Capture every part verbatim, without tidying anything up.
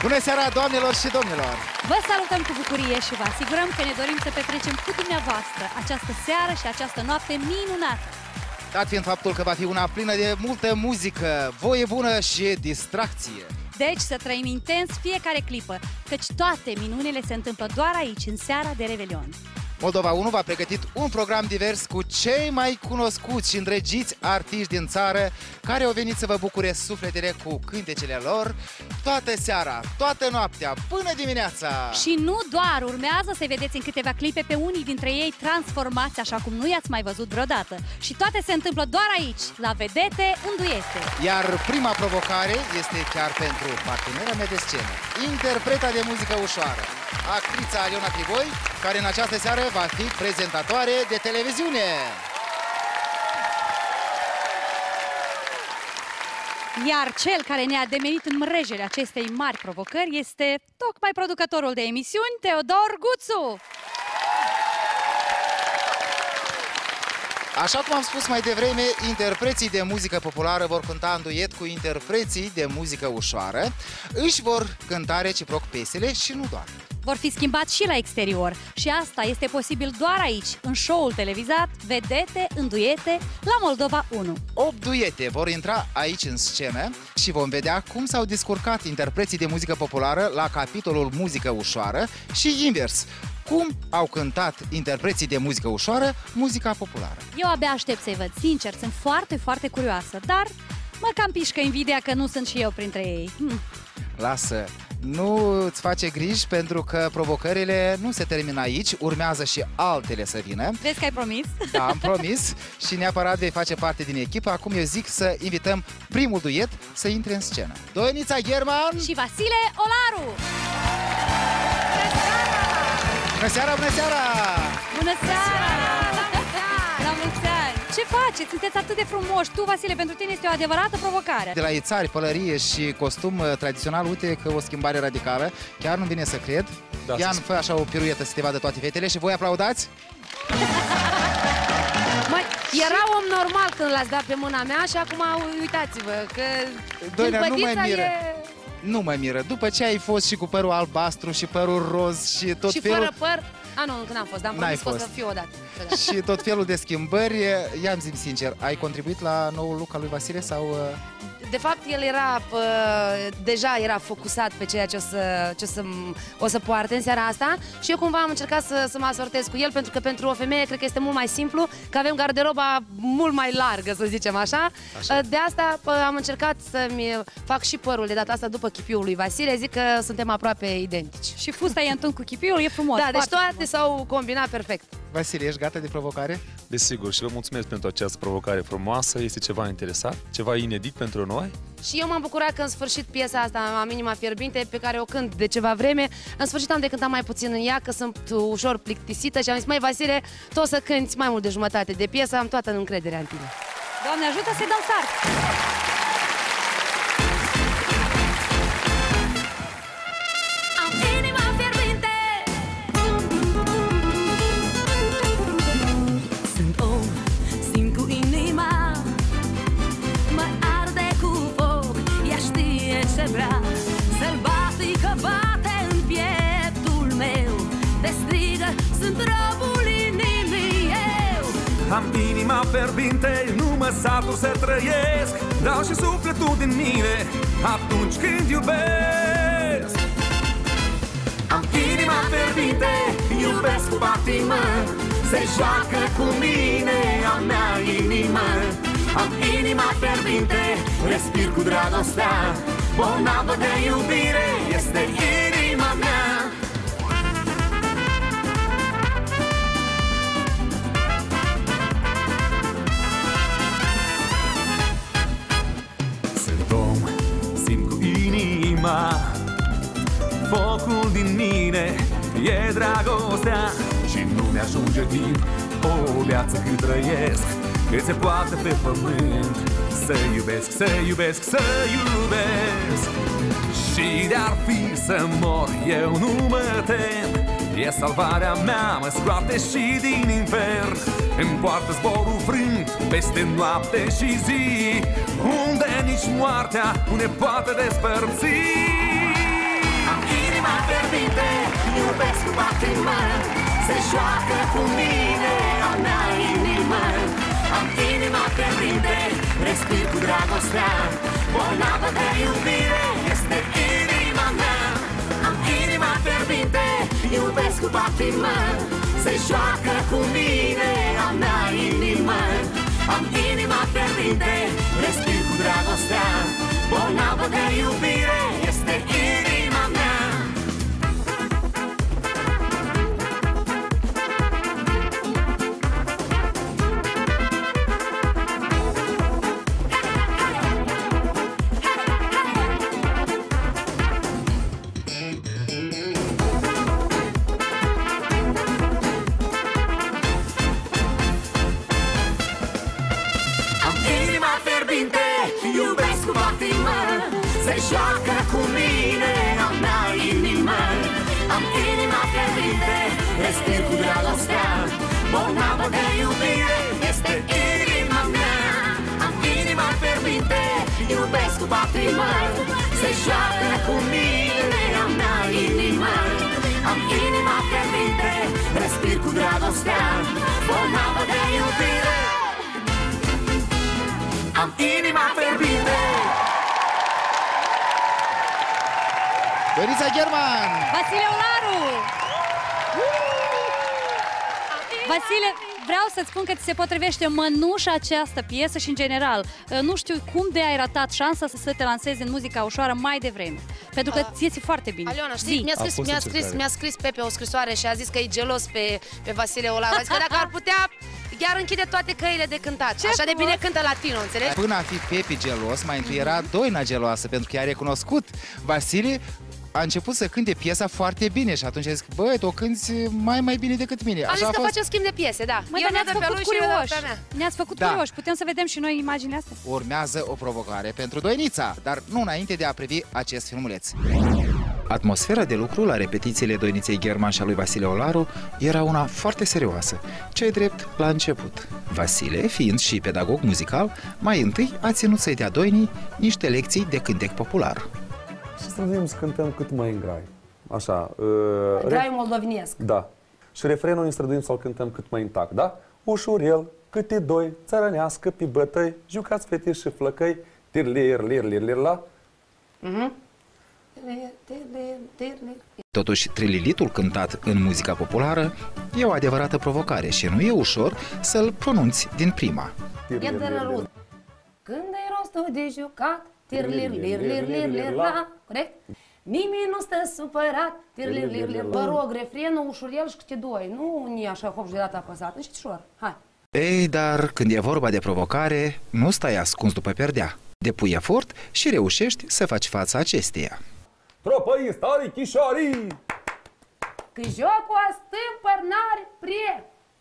Bună seara, doamnelor și domnilor! Vă salutăm cu bucurie și vă asigurăm că ne dorim să petrecem cu dumneavoastră această seară și această noapte minunată. Dat fiind faptul că va fi una plină de multă muzică, voie bună și distracție. Deci să trăim intens fiecare clipă, căci toate minunile se întâmplă doar aici, în seara de Revelion. Moldova unu v-a pregătit un program divers cu cei mai cunoscuți și îndrăgiți artiști din țară care au venit să vă bucure sufletele cu cântecele lor toată seara, toată noaptea, până dimineața. Și nu doar, urmează să vedeți în câteva clipe pe unii dintre ei transformați așa cum nu i-ați mai văzut vreodată. Și toate se întâmplă doar aici, la Vedete în duete. Iar prima provocare este chiar pentru partenera mea de scenă, interpreta de muzică ușoară, actrița Aliona Triboi, care în această seară va fi prezentatoare de televiziune. Iar cel care ne-a ademenit în mrejele acestei mari provocări este tocmai producătorul de emisiuni, Teodor Guțu. Așa cum am spus mai devreme, interpreții de muzică populară vor cânta în duet cu interpreții de muzică ușoară. Își vor cânta reciproc piesele și nu doar. Vor fi schimbați și la exterior și asta este posibil doar aici, în show-ul televizat Vedete în duete la Moldova unu. opt duete vor intra aici în scenă și vom vedea cum s-au descurcat interpreții de muzică populară la capitolul muzică ușoară și invers. Cum au cântat interpreții de muzică ușoară muzica populară. Eu abia aștept să-i văd, sincer, sunt foarte, foarte curioasă, dar mă cam pișcă invidia că nu sunt și eu printre ei. Hm. Lasă, nu îți face griji pentru că provocările nu se termină aici, urmează și altele să vină. Vezi că ai promis? Da, am promis și neapărat vei face parte din echipă. Acum eu zic să invităm primul duet să intre în scenă. Doinița German și Vasile Olaru! Bună seara, bună seara! Bună seara! La mulți ani! Ce faceți? Sunteți atât de frumoși! Tu, Vasile, pentru tine este o adevărată provocare. De la ițari, pălărie și costum tradițional, uite că o schimbare radicală. Chiar nu vine să cred. Da, Ian, fă așa o piruetă să te vadă toate fetele și voi aplaudați? Măi, era om normal când l-ați dat pe mâna mea și acum uitați-vă că Doina, nu mă miră. E... Nu mă miră. După ce ai fost și cu părul albastru și părul roz și tot și felul... fără păr... A, nu, încă n-am fost, dar am promis că o să fiu odată. Și tot felul de schimbări. Ia-mi zi sincer, ai contribuit la noul look al lui Vasile sau... De fapt, el era, pă, deja era focusat pe ceea ce o să, ce o să, o să poarte în seara asta și eu cumva am încercat să, să mă asortez cu el, pentru că pentru o femeie cred că este mult mai simplu, că avem garderoba mult mai largă, să zicem așa. așa. De asta pă, am încercat să-mi fac și părul de data asta după chipiul lui Vasile, zic că suntem aproape identici. Și fusta e întâln cu chipiul, e frumos. Da, deci toate s-au combinat perfect. Vasile, ești gata de provocare? Desigur, și vă mulțumesc pentru această provocare frumoasă, este ceva interesant, ceva inedit pentru noi. Și eu m-am bucurat că în sfârșit piesa asta, Am inima fierbinte, pe care o cânt de ceva vreme, în sfârșit am de cântat mai puțin în ea, că sunt ușor plictisită și am zis, măi Vasile, tu o să cânti mai mult de jumătate de piesă, am toată încrederea în tine. Doamne ajută să-i dăm start! Am inima fierbinte, nu mă satur să trăiesc, dau și sufletul din mine atunci când iubesc. Am inima fierbinte, iubesc cu patimă, se joacă cu mine a mea inimă. Am inima fierbinte, respir cu dragostea, bolnavă de iubire este inima mea. Focul din mine e dragostea și nu mi-ajunge timp o viață cât trăiesc, cât se poate pe pământ. Să iubesc, să iubesc, să iubesc. Și de-ar fi să mor, eu nu mă tem, e salvarea mea, mă scoate și din infern. Îmi poartă zborul frânt peste noapte și zi, unde nici moartea nu ne poate despărți. fierbinte, iubesc cu patimă, se joacă cu mine a mea inimă. Am inima fierbinte, respir cu dragostea, bolnavă de iubire este inima mea. Am inima fierbinte, iubesc cu patimă, se joacă cu mine a mea inimă. Am inima fierbinte, respir cu dragostea, bolnavă de iubire este inima mea. Iubesc cu patimă, se joacă cu mine a mea inimă. Am inima fierbinte, respir cu dragostea, bolnavă de iubire este inima mea. Am inima fierbinte, iubesc cu patimă, se joacă cu mine a mea inimă. Am inima fierbinte, respir cu dragostea, bolnavă de iubire. Am inima fierbinte. Doinița German! Vasile Olaru! Vasile, vreau să-ți spun că ți se potrivește mănușa această piesă și în general. Nu știu cum de ai ratat șansa să te lansezi în muzica ușoară mai devreme. Pentru că ți iese foarte bine. Aliona, știi, mi-a scris, mi-a scris, mi-a scris Pepe o scrisoare și a zis că e gelos pe, pe Vasile Olaru. A zis că dacă ar putea, chiar închide toate căile de cântat. Ce Așa frumos. De bine cântă latino, înțelegi? Până a fi Pepe gelos, mai întâi era Doina geloasă, pentru că i-a recunoscut. Vasile a început să cânte piesa foarte bine și atunci a zis, băi, tu o cânti mai mai bine decât mine. Am zis că facem schimb de piese, da. Măi, eu ne-ați făcut curioși. Ne-ați făcut da. curioși. Putem să vedem și noi imaginea asta? Urmează o provocare pentru Doinița, dar nu înainte de a privi acest filmuleț. Atmosfera de lucru la repetițiile Doiniței German și a lui Vasile Olaru era una foarte serioasă, ce-i drept la început. Vasile, fiind și pedagog muzical, mai întâi a ținut să-i dea Doinii niște lecții de cântec popular. Și să vedem să cântăm cât mai în grai. Așa. Uh, Grai moldovenesc. Da. Și refrenul ne străduim să-l cântăm cât mai intact, da? Ușurel, câte doi, țărănească pe bătăi, jucați fete și flăcăi, tir-lir, lir, lir, lir, la. Mhm. Totuși, trililitul cântat în muzica populară e o adevărată provocare și nu e ușor să-l pronunți din prima. E de râd. Când e rostul de jucat, tir-lir, lir, lir, lir, lir, la. Corect? Nimeni nu stă supărat, tir-lir, lir, lir. Vă rog, refrenul ușurel și câte doi, nu ni așa hop și de data apăsat, și ușor. Hai. Ei, dar când e vorba de provocare, nu stai ascuns după perdea. Depui efort și reușești să faci fața acesteia. Tropăi, stari, chișorii! Că jocul astâmpăr n-are pre.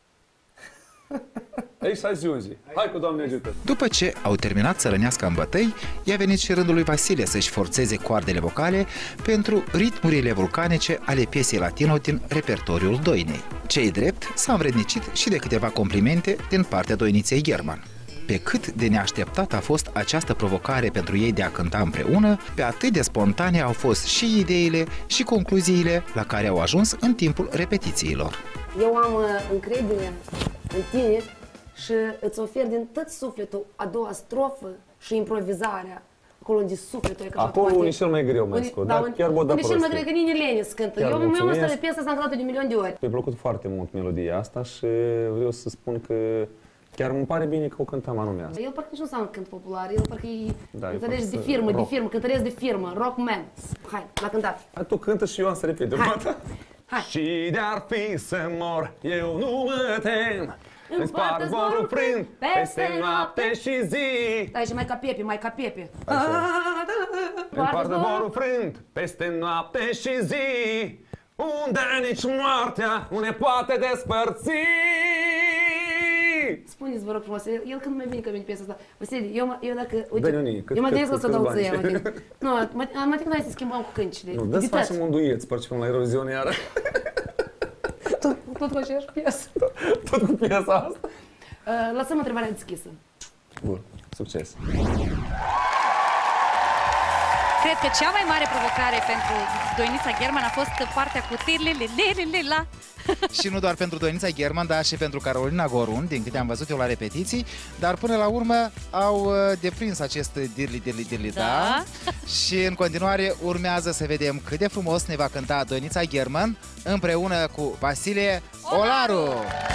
Aici ajungi. Hai cu Doamne ajută! După ce au terminat să rănească în bătăi, i-a venit și rândul lui Vasile să-și forțeze coardele vocale pentru ritmurile vulcanice ale piesei latino din repertoriul Doinei. Ce-i drept, s-a învrednicit și de câteva complimente din partea Doiniței German. Pe cât de neașteptat a fost această provocare pentru ei de a cânta împreună, pe atât de spontane au fost și ideile și concluziile la care au ajuns în timpul repetițiilor. Eu am uh, încredere în tine și îți ofer din tot sufletul a doua strofă și improvizarea. Acolo unde sufletul e ca acolo unde e cel mai greu, mai scot, dar chiar bă, da unde cel mai greu, că nici lene să cântă. Eu mi-am ăsta de piesă, s-am cântat de milion de ori. Mi-a plăcut foarte mult melodia asta și vreau să spun că chiar îmi pare bine că o cântam anume asta. El parcă nici nu înseamnă cânt popular, el parcă e, da, înțelegi, de firmă, rock. de firmă, cântăresc de firmă, rockman. Hai, l-a cântat. Hai, tu cântă și eu am să repet deodată. Și de-ar fi să mor, eu nu mă tem. Îmi spart zborul prind peste noapte și zi. Stai și mai ca Pepe, mai ca Pepe. Îmi spart zborul prind peste noapte și zi, unde nici moartea nu ne poate despărți. Spuneți, vă rog frumos, el când mai bine că vine piesa asta. Vasile, eu, eu dacă, uite, eu mă gândesc să o dau ție, mă gândesc. Nu, mă te gândesc să schimbăm cu câncile. Nu, dă să facem un duet, să participăm la Eurovision iară. Tot, tot cu aceeași piesă. Tot, tot cu piesa asta. Uh, lăsăm întrebarea deschisă. Bun, succes. cred că cea mai mare provocare pentru Doinița German a fost partea cu tirlilililila. Și nu doar pentru Doinița German, dar și pentru Carolina Gorun, din câte am văzut eu la repetiții, dar până la urmă au deprins acest dirli, dirli, dirli, da. da? Și în continuare urmează să vedem cât de frumos ne va cânta Doinița German împreună cu Vasile Olaru.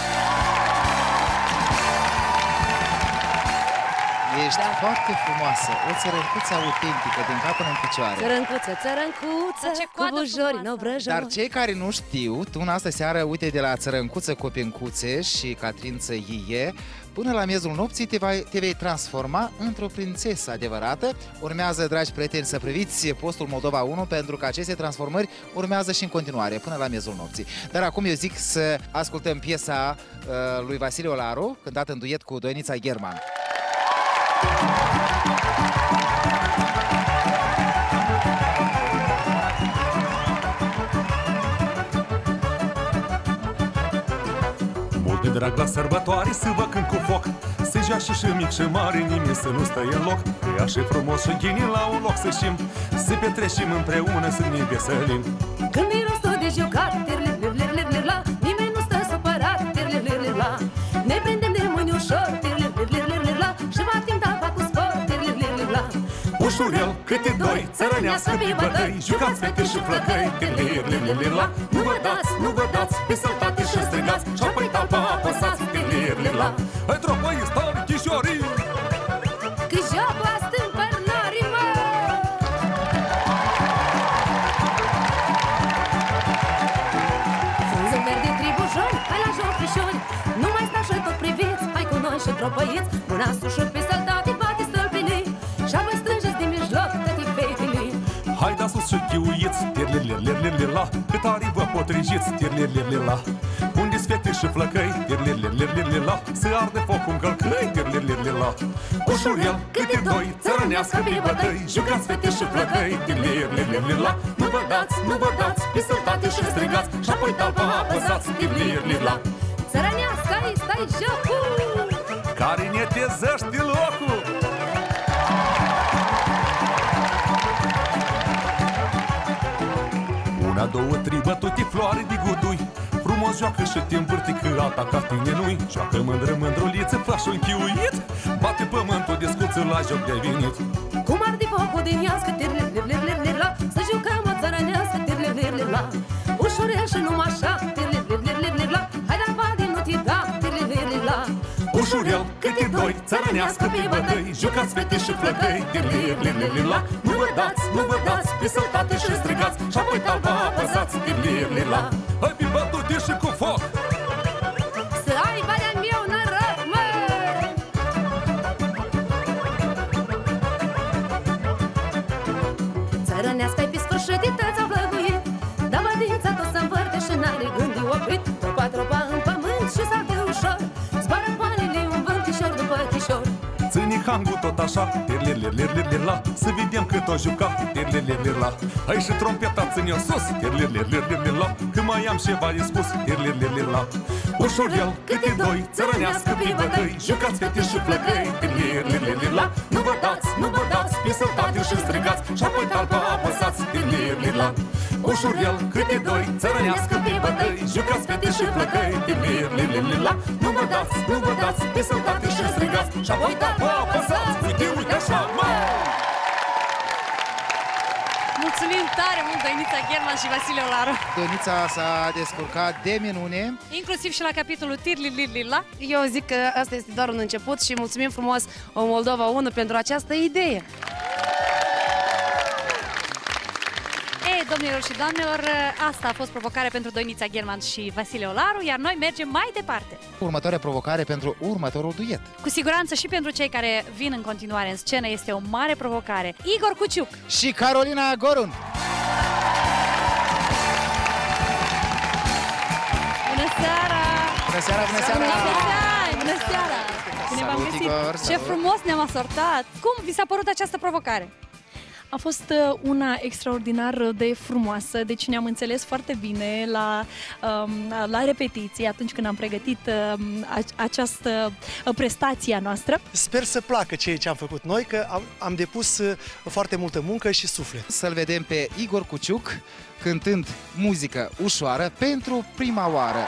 Ești da. foarte frumoasă, o țărâncuță autentică, din cap până în picioare. Țărâncuță, țărâncuță, cu bujori, no vrăjori. Dar cei care nu știu, tu în astă seară, uite, de la Țărâncuță Copincuțe și Catrință Iie, până la miezul nopții te, vai, te vei transforma într-o prințesă adevărată. Urmează, dragi prieteni, să priviți postul Moldova unu, pentru că aceste transformări urmează și în continuare, până la miezul nopții. Dar acum eu zic să ascultăm piesa uh, lui Vasile Olaru, cântată în duet cu Doinița German. Mult de drag la sărbătoare să vă cânt cu foc, se joace și mic și mare, nimeni să nu stă în loc. Că așa frumos și ghini la un loc să știm, să petreșim împreună, să ne veselim. Când e rostul de jucat, tirlirlirlirlirla, nimeni nu stă supărat, tirlirlirlirla. Ne prindem de mâini ușor, tirlirlirlirlirla, și batim tapa cu spor, tirlirlirlirla. Ușurel, câte doi, țărănească pe bătăi, jucați fete și flăcăi, tirlirlirlirla. Nu vă dați, nu vă dați, pe săltate și strigați, și apoi talpa apăsați, tirlirlirla. Hai tropă istoric, chișorii! Că jocul asta împărnarii, mă! Frunză verde, tribujori, hai la joc, fișori, nu mai stau și tot priviți, hai cu noi și tropăiți, mâna sus și pe săltate, bate stâlpinii, și apoi strângeți din mijloc tătii fetele. Hai da sus și chiuiți, tirlirlirlirlirla, cât tare vă potrijiți, tirlirlirlirla. Unde-s fete și flăcăi, tirlirlirlirlirla, să arde focul în călcăi, tirlirlirlirla. Ușurel, câte doi, țărănească pe bătăi, jucați fete și flăcăi, tirlirlirlirla. Nu vă dați, nu vă dați, pe săltate și strigați, și apoi talpa apăsați, tirlirlirla. Țărănească, aici stai jocul, care ne tezește locul. Una, două, trei bătute, floare de gudui, frumos joacă și te învârte că alta ca tine nu-i. Joacă mândră, mândruliță, faci un chiuit, bate pământul de scuță, la joc de-ai venit. cum arde focul din iască, tirlirlirlirlirla, să jucăm o țărănească, tirlirlirlirla. Ușurel și numai așa, tirlirlirlirlirla, hai la bade, nu te da, tirlirlirlirla. Ușurel, câte doi, țărănească pe bătăi, jucați fete și flăcăi, tirlirlirlirla. Nu vă dați, nu vă dați, pe săltate și strigați, și apoi talpa apăsați, tirlirlirla. Hai pe bătute și cu foc! Să ai barea meu noroc, mă! Țărănească-i pe sfârșit, tăți-au vlăguit, dar bădința tot se învârte și n-are gând de oprit. Tropa, tropa în pământ și saltă ușor, zboară panele un vântișor după chișor. Ține hangul tot așa, tirlirlirlirlirla, să vedem cât o juca, tirlirlirlirla. Hai și trompeta ține-o sus, tirlirlirlirlirla, că mai am ceva de spus, tirlirlirlirla. Ușurel, câte doi, țărănească pe bătăi, jucați fete și flăcăi, tirlirlirlirla. Nu vă dați, nu vă dați, pe săltate și strigați, și apoi talpa apăsați, tirlirlirla. Ușurel, câte doi, țărănească pe bătăi, jucați fete și flăcăi, tirlirlirlirla. Nu vă dați, nu vă dați, pe săltate și strigați, și apoi talpa apăsați, uite, uite așa, mă! Mulțumim tare mult, Doinița German și Vasile Olaru. Doinița s-a descurcat de minune. Inclusiv și la capitolul tirlirlirlirla. Eu zic că asta este doar un început și mulțumim frumos Moldova unu pentru această idee. Ei, domnilor și doamnelor, asta a fost provocarea pentru Doinița German și Vasile Olaru, iar noi mergem mai departe. Următoarea provocare pentru următorul duet. Cu siguranță și pentru cei care vin în continuare în scenă este o mare provocare. Igor Cuciuc și Carolina Gorun. Bună seara! Bună seara, bună seara! Bună seara! Bine v-am Salut, găsit! Igor, Ce salut. frumos ne-am asortat! Cum vi s-a părut această provocare? A fost una extraordinar de frumoasă, deci ne-am înțeles foarte bine la, la repetiții atunci când am pregătit această prestație a noastră. Sper să placă ceea ce am făcut noi, că am, am depus foarte multă muncă și suflet. Să-l vedem pe Igor Cuciuc cântând muzică ușoară pentru prima oară.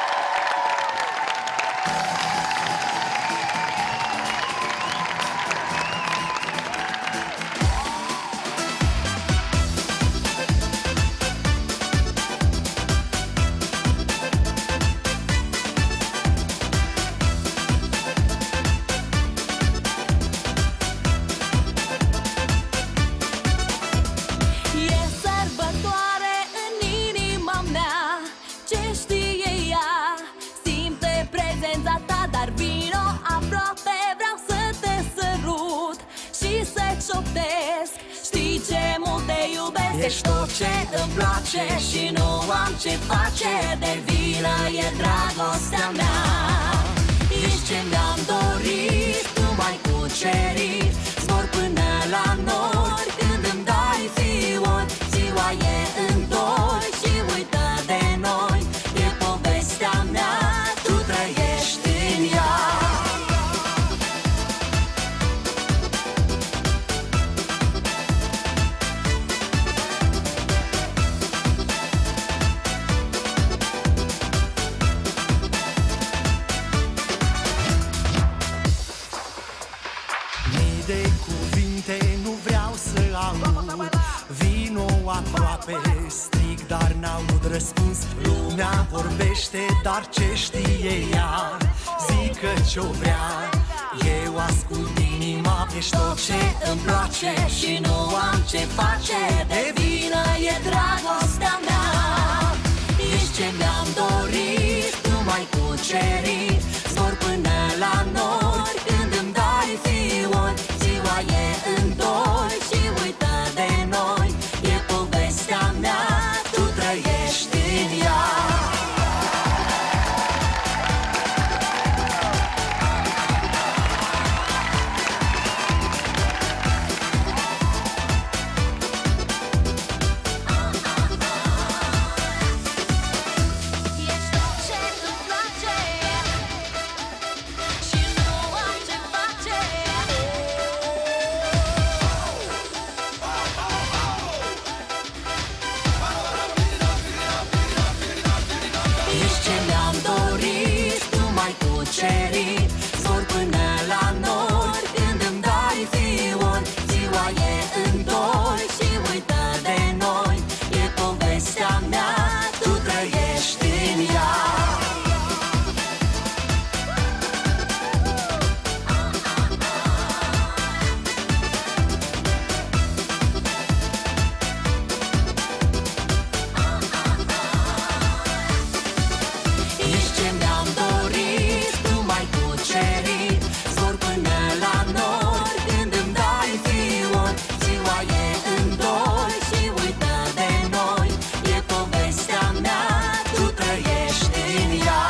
Știi ce mult te iubesc, ești tot ce îmi place și nu am ce face, de vină e dragostea mea. Ești ce mi-am dorit, tu m-ai cucerit, zbor până la nori, când îmi dai fiori, ziua e în doi și uită de noi, e povestea mea, tu trăiești în ea. De cuvinte nu vreau să aud, vino aproape, strig, dar n-aud răspuns. Lumea vorbește, dar ce știe ea? Zică ce-o vrea, eu ascult inima. Ești tot ce îmi place și nu am ce face, de vină e dragostea mea. Ești ce mi-am dorit, tu m-ai cucerit, zbor până la nori, când îmi dai fiori, ziua e în doi și uită de noi, e povestea mea, tu trăiești în ea. Zbor până la nori, când îmi dai fiori, ziua e în doi și uită de noi, e povestea mea, tu trăiești în ea. Ești ce mi-am dorit, cucerit, zbor până la nori, când îmi dai fiori, ziua e în doi și uită de noi, e povestea mea, tu trăiești în ea.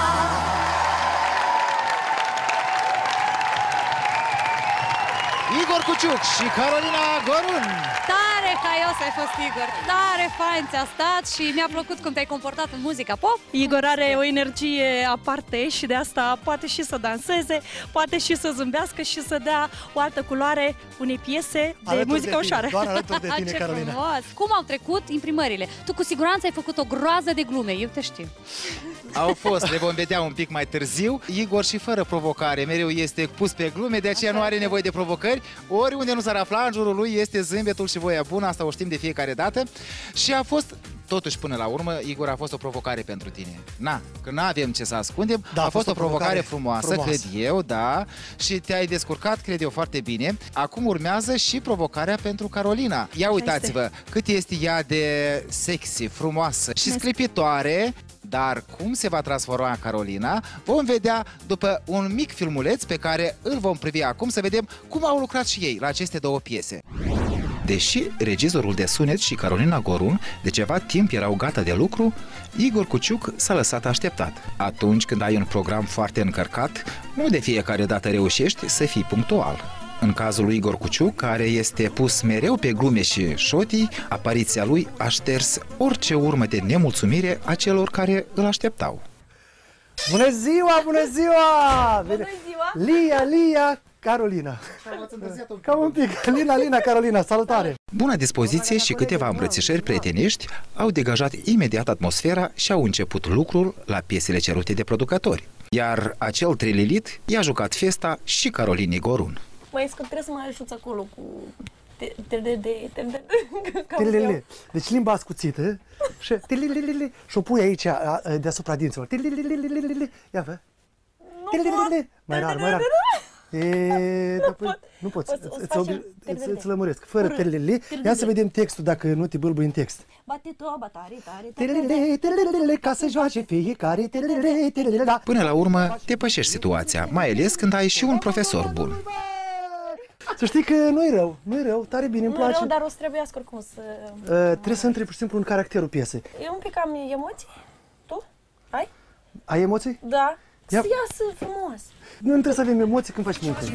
Igor Cuciuc și Carolina Gorun. Tare haios ai fost, Igor, tare fain ți-a stat și mi-a plăcut cum te-ai comportat în muzica pop. Igor are o energie aparte și de asta poate și să danseze, poate și să zâmbească și să dea o altă culoare unei piese de alături muzică de tine, ușoară. doar alături de tine, Ce Carolina. frumos! Cum au trecut imprimările? Tu cu siguranță ai făcut o groază de glume, eu te știu. Au fost, le vom vedea un pic mai târziu. Igor și fără provocare, mereu este pus pe glume, de aceea nu are nevoie de provocări. Oriunde nu s-ar afla, în jurul lui este zâmbetul și voia bună, asta o știm de fiecare dată. Și a fost, totuși până la urmă, Igor, a fost o provocare pentru tine. Na, că nu avem ce să ascundem, da, a, a fost, fost o provocare, provocare frumoasă, frumoasă, cred eu, da. Și te-ai descurcat, cred eu, foarte bine. Acum urmează și provocarea pentru Carolina. Ia uitați-vă cât este ea de sexy, frumoasă și sclipitoare. Dar cum se va transforma Carolina, vom vedea după un mic filmuleț pe care îl vom privi acum, să vedem cum au lucrat și ei la aceste două piese. Deși regizorul de sunet și Carolina Gorun de ceva timp erau gata de lucru, Igor Cuciuc s-a lăsat așteptat. Atunci când ai un program foarte încărcat, nu de fiecare dată reușești să fii punctual. În cazul lui Igor Cuciuc, care este pus mereu pe glume și șotii, apariția lui a șters orice urmă de nemulțumire a celor care îl așteptau. Bună ziua, bună ziua! Bună ziua! Lia, Lia, Carolina. Cam un pic. Lina, Lina, Carolina, salutare! Buna dispoziție și câteva îmbrățișări prietenești au degajat imediat atmosfera și au început lucrul la piesele cerute de producători. Iar acel trililit i-a jucat festa și Carolinei Gorun. Mai scurt, trebuie să mă ajuți acolo cu... Deci limba ascuțită și și o pui aici deasupra dinților. Ia vă. Mai rar, mai rar. Nu poți, îți lămuresc. Fără telele. Ia să vedem textul dacă nu te bâlbâi în text. Ca să joace fiecare. Până la urmă depășești situația, mai ales când ai și un profesor bun. Să știi că nu-i rău, nu-i rău, tare bine, îmi place. Nu-i rău, dar o să trebuiască oricum să... Uh, trebuie să intri, pur și simplu, în caracterul piesei. Eu un pic am emoții. Tu? Ai? Ai emoții? Da. Ia. Să iasă frumos. Nu trebuie să avem emoții când faci muzică.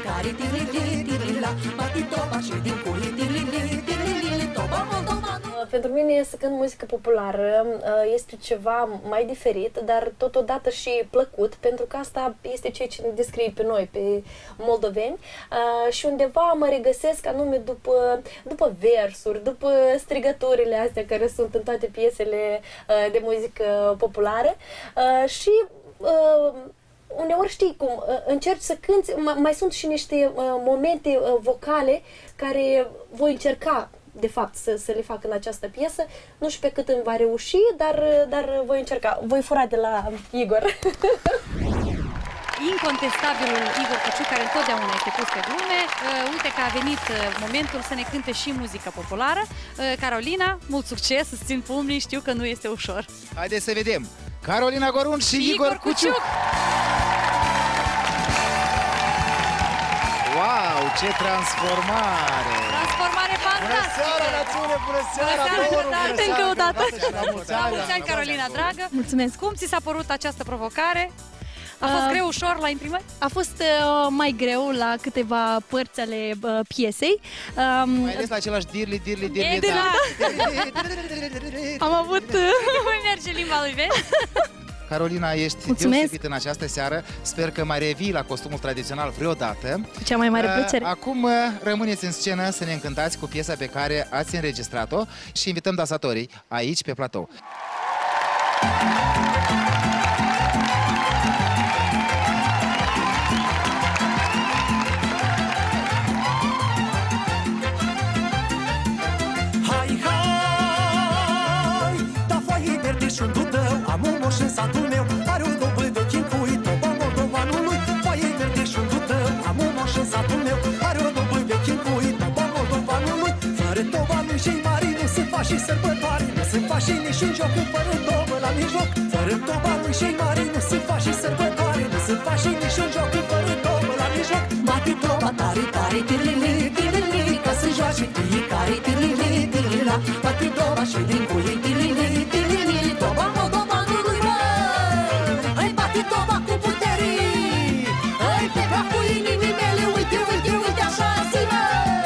Pentru mine să cânt muzică populară este ceva mai diferit, dar totodată și plăcut, pentru că asta este ceea ce ne descrie pe noi, pe moldoveni, și undeva mă regăsesc anume după, după versuri, după strigăturile astea care sunt în toate piesele de muzică populară și uneori știi cum, încerci să cânti, mai sunt și niște momente vocale care voi încerca de fapt să, să le fac în această piesă. Nu știu pe cât îmi va reuși, dar, dar voi încerca. Voi fura de la Igor. Incontestabilul Igor Cuciuc, care întotdeauna este pus pe glume. Uh, uite că a venit uh, momentul să ne cânte și muzică populară. Uh, Carolina, mult succes, îți țin pumnii, știu că nu este ușor. Haideți să vedem! Carolina Gorun și, și Igor, Igor Cuciuc! Cuciuc. Wow, ce transformare! Transformare fantastică! Bună seara, națiune! Bună seara! Bună seara, dar încă o dată! La mulți ani, Carolina, dragă! Mulțumesc! Cum ți s-a părut această provocare? A fost uh, greu, ușor la imprimări? A fost uh, mai greu la câteva părți ale uh, piesei. Um, mai ales la același dirli, dirli, dirli, dirli, da. Am avut... Cum merge limba lui, vezi? Carolina, ești Mulțumesc. deosebit în această seară. Sper că mai revii la costumul tradițional vreodată. Cea mai mare plăcere. Acum rămâneți în scenă să ne încântați cu piesa pe care ați înregistrat-o și invităm dansatorii aici pe platou. Am un moș în satul meu, are o dobă de chincui, toba moldovanului. Foaie verde și un tău, am un moș în satul meu, are o dobă de chincui, toba moldovanului. Fără toba nu și mari, nu se fac și sărbătoare, nu se fac și nici un joc, fără dobă la mijloc. Fără toba nu și mari, nu se fac și sărbătoare, nu se fac și nici un joc, fără dobă la mijloc. Bate toba tare, tare, tirili, tirili, ca să joace fiecare, tirili, tirila. Bate toba și din cui, tirili, tirili, toba moldovanului, mă! Hai, bate toba cu putere! Hai, pe capul inimii mele, uite, uite, uite, așa zi, mă!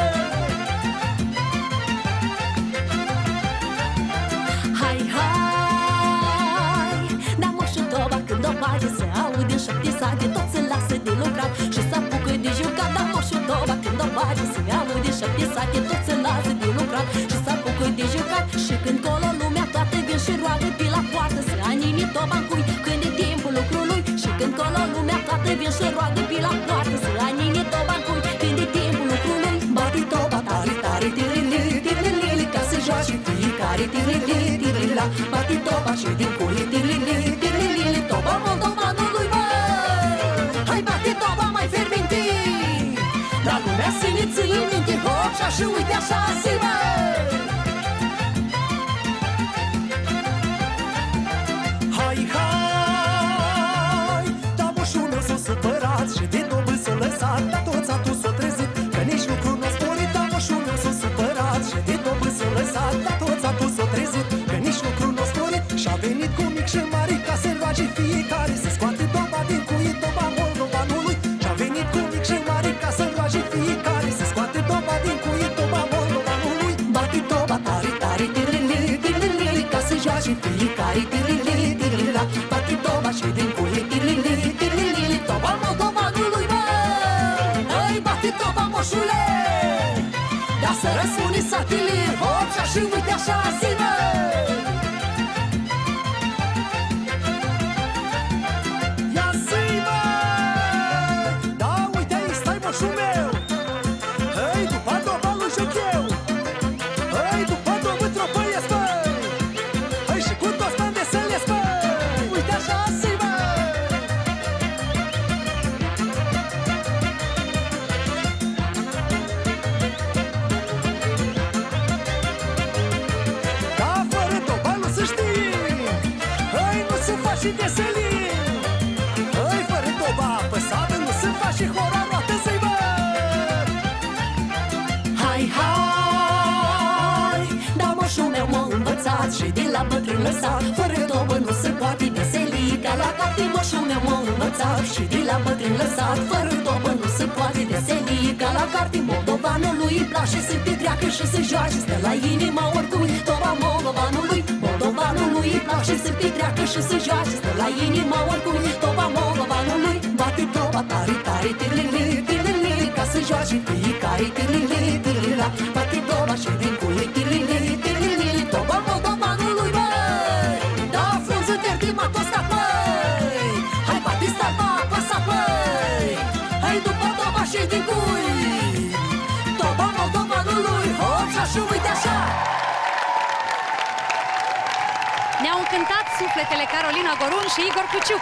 Hai, hai! Dar moșul toba când o bage se aude în șapte sate, tot se lasă de lucrat și se apucă de jucat. Dar moșul toba când o bage se aude în șapte sate, tot se lasă de lucrat și se apucă de jucat. Și când colo lumea toată vin și roagă pe la poartă să animi toba în cui când e timpul lucrului. Și când colo lumea toată vin și roagă pe la poartă să animi toba în cui când e timpul lucrului. Bate toba tare, tare, tirili, tirili, ca să joace fiecare, tirili, tirila. Bate toba și din cui, tirili, tirili, toba moldovanului, mă! Hai, bate toba mai fierbinte, dar lumea să ne ține minte, hop, și uite așa zi, mă! Hai, hai, dar moșul meu s-o supărat și de dobă s-o lăsat, dar tot satul s-o trezit, că nici lucru n-o sporit. Dar moșul meu s-o supărat și de dobă s-o lăsat, dar tot satul s-o trezit, că nici lucru n-o sporit. Și-a venit cu mic și mare ca să roage fiecare, să scoate doba din cui, doba moldovanului. Și-a venit cu mic și mare ca să roage fiecare, bate toba, moșule. Dar să răspune satelit, hopșa și uite așa zi, mă. Ia zi, mă. Da, uite aici, stai moșul meu. Hei, după toba lui Jocheu. Hei, după toba tropăiesc, băi. Hei, și cu toți m-am veselesc, băi. Uite așa zi, mă. Da, fără toba nu se știe. Hei, nu se faci și veselii. Hei, fără toba apăsată nu se faci și hora roată, zi, bă. Hai, hai, da moșul meu m-a învățat și de la bătrân lăsat. Fără dobă nu se poate veseli, ca la carte moșul meu m-a învățat și de la bătrân lăsat. Fără dobă nu se poate veseli, ca la carte moldovanului îi place să petreacă și să joace. Stă la inima oricui, toba moldovanului, moldovanului îi place să petreacă și să joace. Stă la inima oricui, toba moldovanului, bate toba tare, tare, tirlili, tirlili, ca să joace fiecare, tirlili, tirlila. Bate toba și din cui, tirlili, tirlili, toba moldovanului, băi. Da, frunză de m-a costat, băi. Hai, bate stat, m-a apăsat, băi. Hai, după toba și din cui, toba moldovanului, hopșa și uite așa. Ne-au încântat sufletele Carolina Gorun și Igor Cuciuc.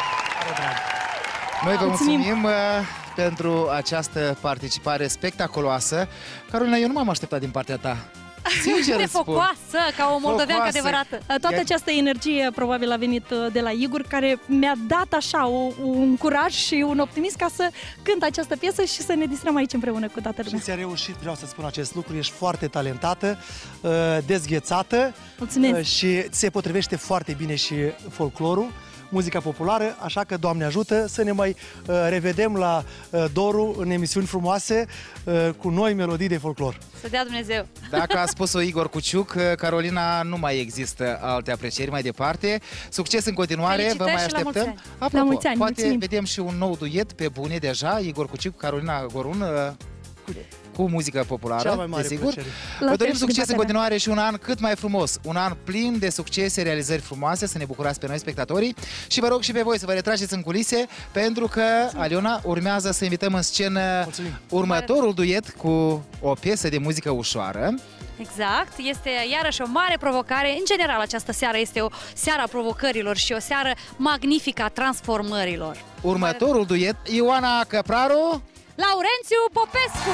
Noi vă Mulțumim. mulțumim uh, pentru această participare spectaculoasă. Carolina, eu nu m-am așteptat din partea ta. Sincer De îți spun. focoasă, ca o moldoveancă Focoasă. adevărată. Toată Iar- această energie probabil a venit uh, de la Igor, care mi-a dat așa o, un curaj și un optimism ca să cânt această piesă și să ne distrăm aici împreună cu toată Și lumea. ți-a reușit, vreau să spun acest lucru, ești foarte talentată, uh, dezghețată Mulțumesc. uh, și ți se potrivește foarte bine și folclorul, muzica populară, așa că, Doamne ajută, să ne mai uh, revedem la uh, Doru în emisiuni frumoase uh, cu noi melodii de folclor. Să dea Dumnezeu. Dacă a spus-o Igor Cuciuc, Carolina, nu mai există alte aprecieri mai departe. Succes în continuare, Felicitări vă mai și la mulți așteptăm. ani. Apropo, La mulți ani, poate mulțumim. vedem și un nou duet pe bune deja, Igor Cuciuc, Carolina Gorun, uh, cu, cu muzică populară, Cea mai mare desigur. plăcere. Vă La dorim fel și din succes în partea mea. continuare și un an cât mai frumos, un an plin de succese, realizări frumoase, să ne bucurați pe noi, spectatorii. Și vă rog și pe voi să vă retrageți în culise, pentru că, Aliona, urmează să invităm în scenă Mulțumim. următorul duet cu o piesă de muzică ușoară. Exact, este iarăși o mare provocare. În general, această seară este o seară a provocărilor și o seară magnifică a transformărilor. Următorul duet, Ioana Căpraru. Laurențiu Popescu!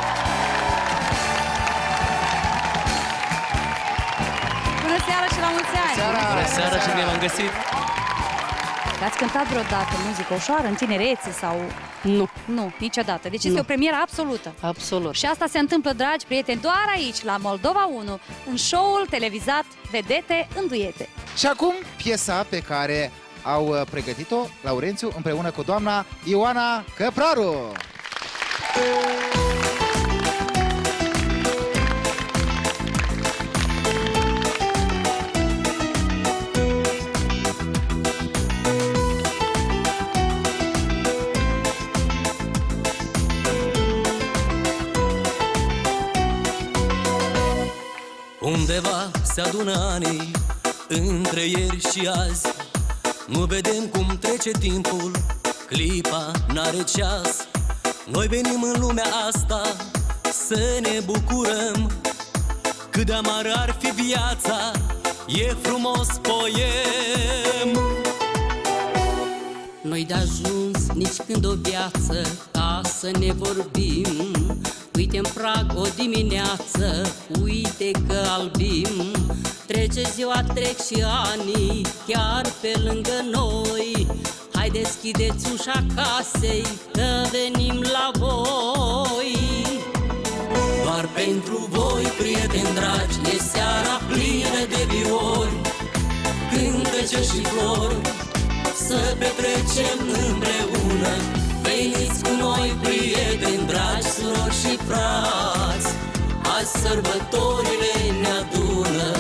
Bună seara și la mulți ani! Seara, Seara și bine v-am găsit! Ați cântat vreodată muzică ușoară în tinerețe sau... Nu. Nu, niciodată. Deci este Nu. o premieră absolută. Absolut. Și asta se întâmplă, dragi prieteni, doar aici, la Moldova unu, în show-ul televizat Vedete în duete. Și acum, piesa pe care au uh, pregătit-o Laurențiu împreună cu doamna Ioana Căpraru. Undeva se adună anii între ieri și azi. Nu vedem cum trece timpul, clipa n-are ceas. Noi venim în lumea asta să ne bucurăm. Cât de amară ar fi viața, e frumos poem. Nu-i de ajuns nici când o viață ca să ne vorbim. Uite-n prag o dimineață, uite că albim. Trece ziua, trec și anii, chiar pe lângă noi. Hai deschideți ușa casei, că venim la voi. Doar pentru voi, prieteni dragi, e seara plină de viori, cântece și flori, să petrecem împreună. Veniți cu noi, prieteni dragi, surori și frați, azi sărbătorile ne adună.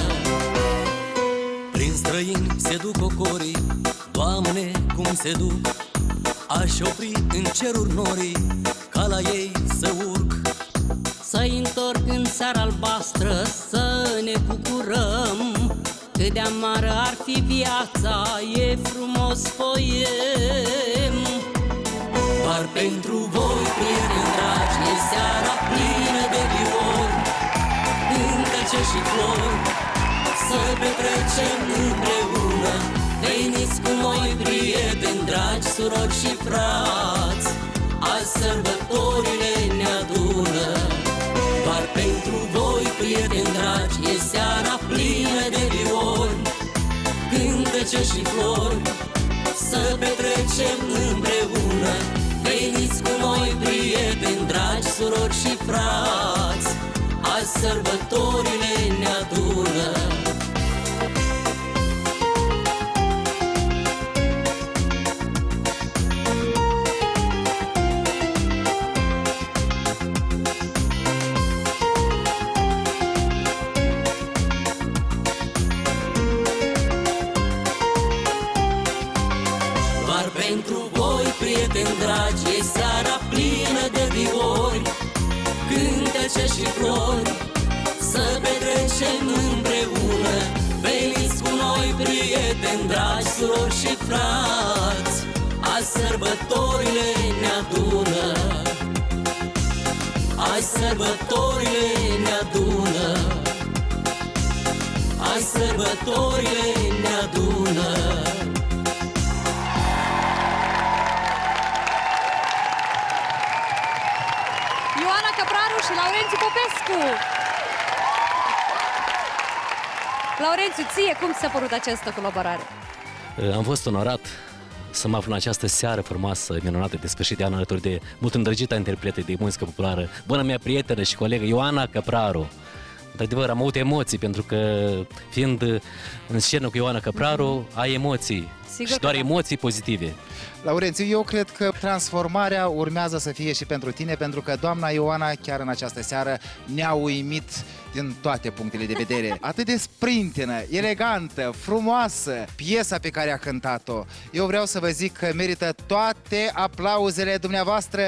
Prin străini se duc ocorii, Doamne, cum se duc, Aș opri în ceruri norii, ca la ei să urc. Să-i întorc în seara albastră, să ne bucurăm. Cât de amară ar fi viața, e frumos poem. Doar pentru voi, prieteni dragi, e seara plină de viori, cântece și flori, să petrecem împreună. Veniți cu noi, prieteni dragi, surori și frați, azi sărbătorile ne adună. Doar pentru voi, prieteni dragi, e seara plină de viori, cântece și flori, să petrecem împreună. Veniți cu noi, prieteni dragi, surori și frați, azi sărbătorile ne adună. Pentru voi, prieteni dragi, e seara plină de viori, cântece și flori, să petrecem împreună. Veniți cu noi, prieteni dragi, surori și frați, azi sărbătorile ne adună. Azi sărbătorile ne adună. Azi sărbătorile ne adună. Ioana Căpraru și Laurențiu Popescu! Laurențiu, ție cum ți s-a părut această colaborare? Am fost onorat să mă aflu în această seară frumoasă, minunată, de sfârșit de an, alături de mult îndrăgită interpretă de muzică populară, bună mea prietenă și colegă Ioana Căpraru. Într-adevăr, am avut emoții, pentru că fiind în scenă cu Ioana Căpraru, ai emoții. Sigur și doar emoții pozitive. Laurențiu, eu cred că transformarea urmează să fie și pentru tine, pentru că doamna Ioana chiar în această seară ne-a uimit din toate punctele de vedere. Atât de sprintenă, elegantă, frumoasă, piesa pe care a cântat-o. Eu vreau să vă zic că merită toate aplauzele dumneavoastră.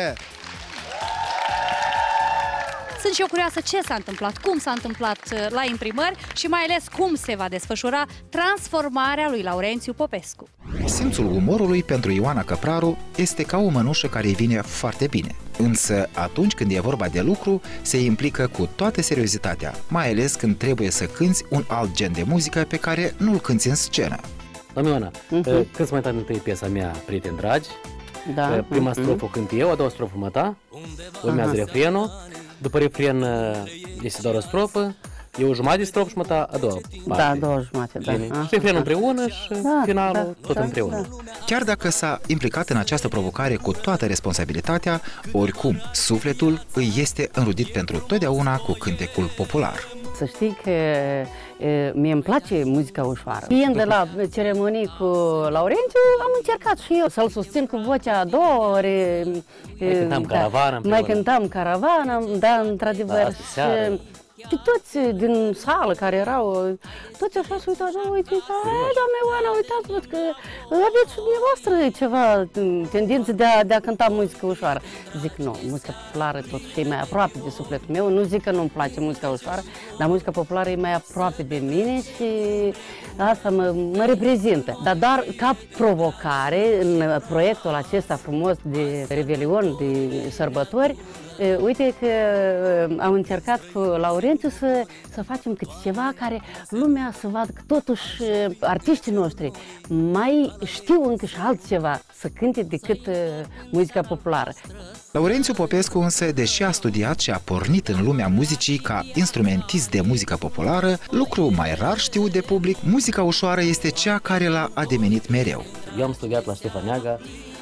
Sunt și eu curioasă ce s-a întâmplat, cum s-a întâmplat la imprimări și mai ales cum se va desfășura transformarea lui Laurențiu Popescu. Simțul umorului pentru Ioana Căpraru este ca o mănușă care îi vine foarte bine. Însă atunci când e vorba de lucru, se implică cu toată seriozitatea, mai ales când trebuie să cânți un alt gen de muzică pe care nu-l cânti în scenă. Doamne Ioana, uh-huh. când s-a mai dat întâi piesa mea, Prieteni dragi, da. prima uh-huh. strofă cânt eu, a doua strofă mă ta, urmează uh-huh. refrenul, după refren este doar o strofă, e o jumătate de strofă și mă ta a doua parte. Da, a doua jumătate, da. Bine. Și refrenul împreună și da, finalul da, tot da, împreună. Da. Chiar dacă s-a implicat în această provocare cu toată responsabilitatea, oricum, sufletul îi este înrudit pentru totdeauna cu cântecul popular. Să știi că e, mie îmi place muzica ușoară. Fiind de la ceremonii cu Laurențiu, am încercat și eu să-l susțin cu vocea a doua ori. Mai cântam da, Caravana Mai cântam Caravana, da, într-adevăr. Da, și toți din sală care erau, toți așa se uitau, uite, doamne Ioana, uitați-vă că aveți și dumneavoastră ceva tendințe de a, de a cânta muzică ușoară. Zic, nu, muzica populară totuși e mai aproape de sufletul meu, nu zic că nu-mi place muzica ușoară, dar muzica populară e mai aproape de mine și asta mă, mă reprezintă. Dar doar ca provocare în proiectul acesta frumos de Revelion, de sărbători, uite că am încercat cu Laurențiu să, să facem câte ceva care lumea să vadă că totuși artiștii noștri mai știu încă și altceva să cânte decât muzica populară. Laurențiu Popescu însă, deși a studiat și a pornit în lumea muzicii ca instrumentist de muzică populară, lucru mai rar știut de public, muzica ușoară este cea care l-a ademenit mereu. Eu am studiat la Ștefan Neaga,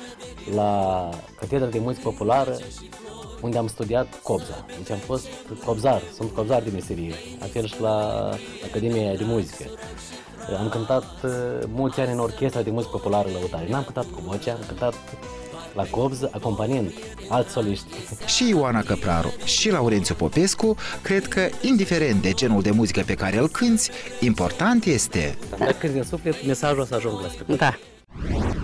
la Catedra de Muzică Populară, unde am studiat cobza. Deci am fost cobzar, sunt cobzar de meserie, la fel și la Academia de Muzică. Am cântat uh, mulți ani în orchestra de muzică populară Lăutare. N-am cântat cu vocea, am cântat la cobză, acompaniind alți soliști. Și Ioana Căpraru și Laurențiu Popescu cred că, indiferent de genul de muzică pe care îl cânți, important este... Dacă cânti din suflet, mesajul o să ajungă la spectator. Da.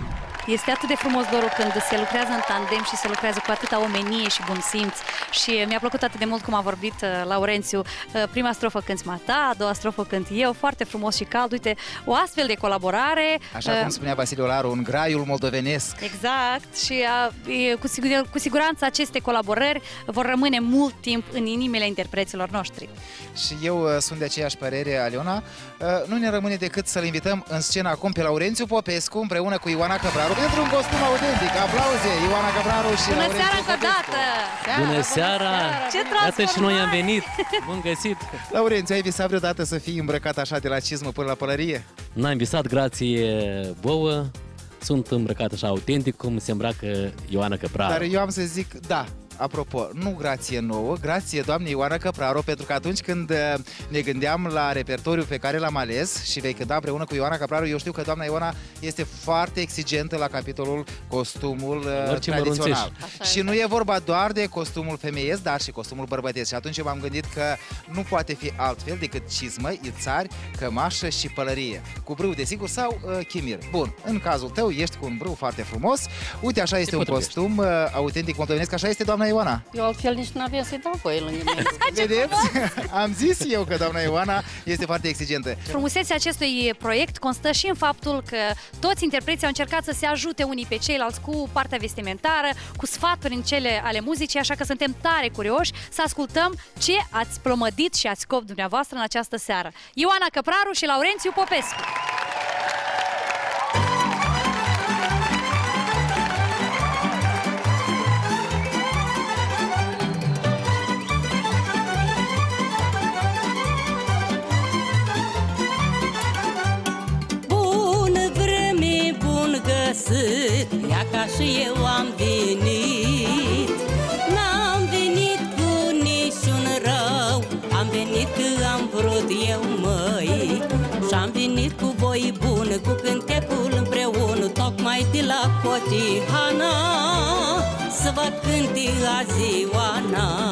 Este atât de frumos, Doru, când se lucrează în tandem și se lucrează cu atâta omenie și bun simț. Și mi-a plăcut atât de mult cum a vorbit uh, Laurențiu. Uh, prima strofă cânti mata, a doua strofă cânt eu, foarte frumos și cald. Uite, o astfel de colaborare. Așa uh, cum spunea Vasile Olaru, un graiul moldovenesc. Exact. Și uh, cu, sigur, cu siguranță aceste colaborări vor rămâne mult timp în inimile interpreților noștri. Și eu uh, sunt de aceeași părere, Aliona. Uh, nu ne rămâne decât să-l invităm în scenă acum pe Laurențiu Popescu împreună cu Ioana Căpraru pentru un costum autentic. Aplauze, Ioana Căpraru și Bună Laurențiu seara încă o dată! Bună seara! Ce Iată și noi am venit! Bun găsit! Laurențiu, ai visat vreodată să fii îmbrăcat așa de la cizmă până la pălărie? N-am visat, grație vouă. Sunt îmbrăcat așa autentic cum se îmbracă Ioana Căpraru. Dar eu am să zic, da, apropo, nu grație nouă, grație doamnei Ioana Căpraru, pentru că atunci când ne gândeam la repertoriul pe care l-am ales și vei cânta împreună cu Ioana Căpraru, eu știu că doamna Ioana este foarte exigentă la capitolul costumul Orice tradițional. Și nu e vorba doar de costumul femeiesc, dar și costumul bărbătesc. Și atunci m-am gândit că nu poate fi altfel decât cizmă, ițari, cămașă și pălărie. Cu brâu, desigur, sau uh, chimir. Bun, în cazul tău ești cu un brâu foarte frumos. Uite, așa este un costum uh, autentic moldovenesc, așa este doamna Ioana. Eu altfel nici n-avea să-i dau voie lângă mine. Vedeți? Am zis eu că doamna Ioana este foarte exigentă. Frumusețea acestui proiect constă și în faptul că toți interpreții au încercat să se ajute unii pe ceilalți cu partea vestimentară, cu sfaturi în cele ale muzicii, așa că suntem tare curioși să ascultăm ce ați plămădit și ați scop dumneavoastră în această seară. Ioana Căpraru și Laurențiu Popescu. Ia ca și eu am venit. N-am venit cu niciun rău, am venit că am vrut eu, măi. Și-am venit cu voi bună, cu cântecul împreună, tocmai de la Cotihana, să vă cânti azi Ioana.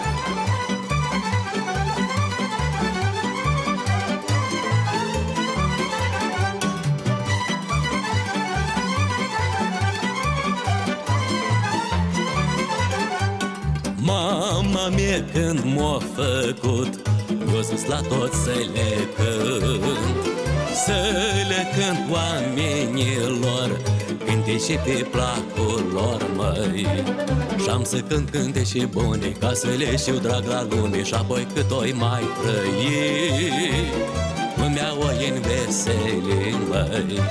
Mama mea când m-a făcut, eu sus la tot să le cânt, să le cânt oamenilor, cânte și pe placul lor, măi. Și-am să cânt cânte și bune, ca să le știu drag la lume, și apoi cât o-i mai trăi, lumea o-i înveseli, măi.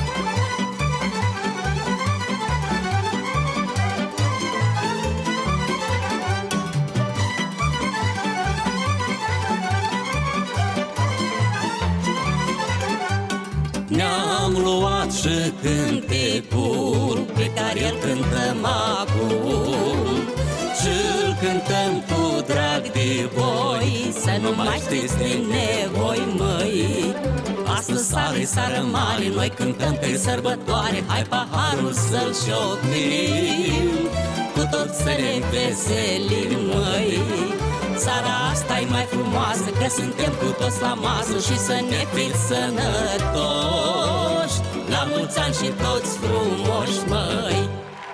Ne-am luat și cântecul pe care îl cântăm acum, și-l cântăm cu drag de voi, să nu mai știți de nevoi, măi. Astăzi sare, sară mare, noi cântăm că-i sărbătoare, hai paharul să-l șopnim, cu tot să ne înveselim, măi. Țara asta e mai frumoasă, că suntem cu toți la masă, și să ne fiți sănătoși, la mulți ani și toți frumoși, măi.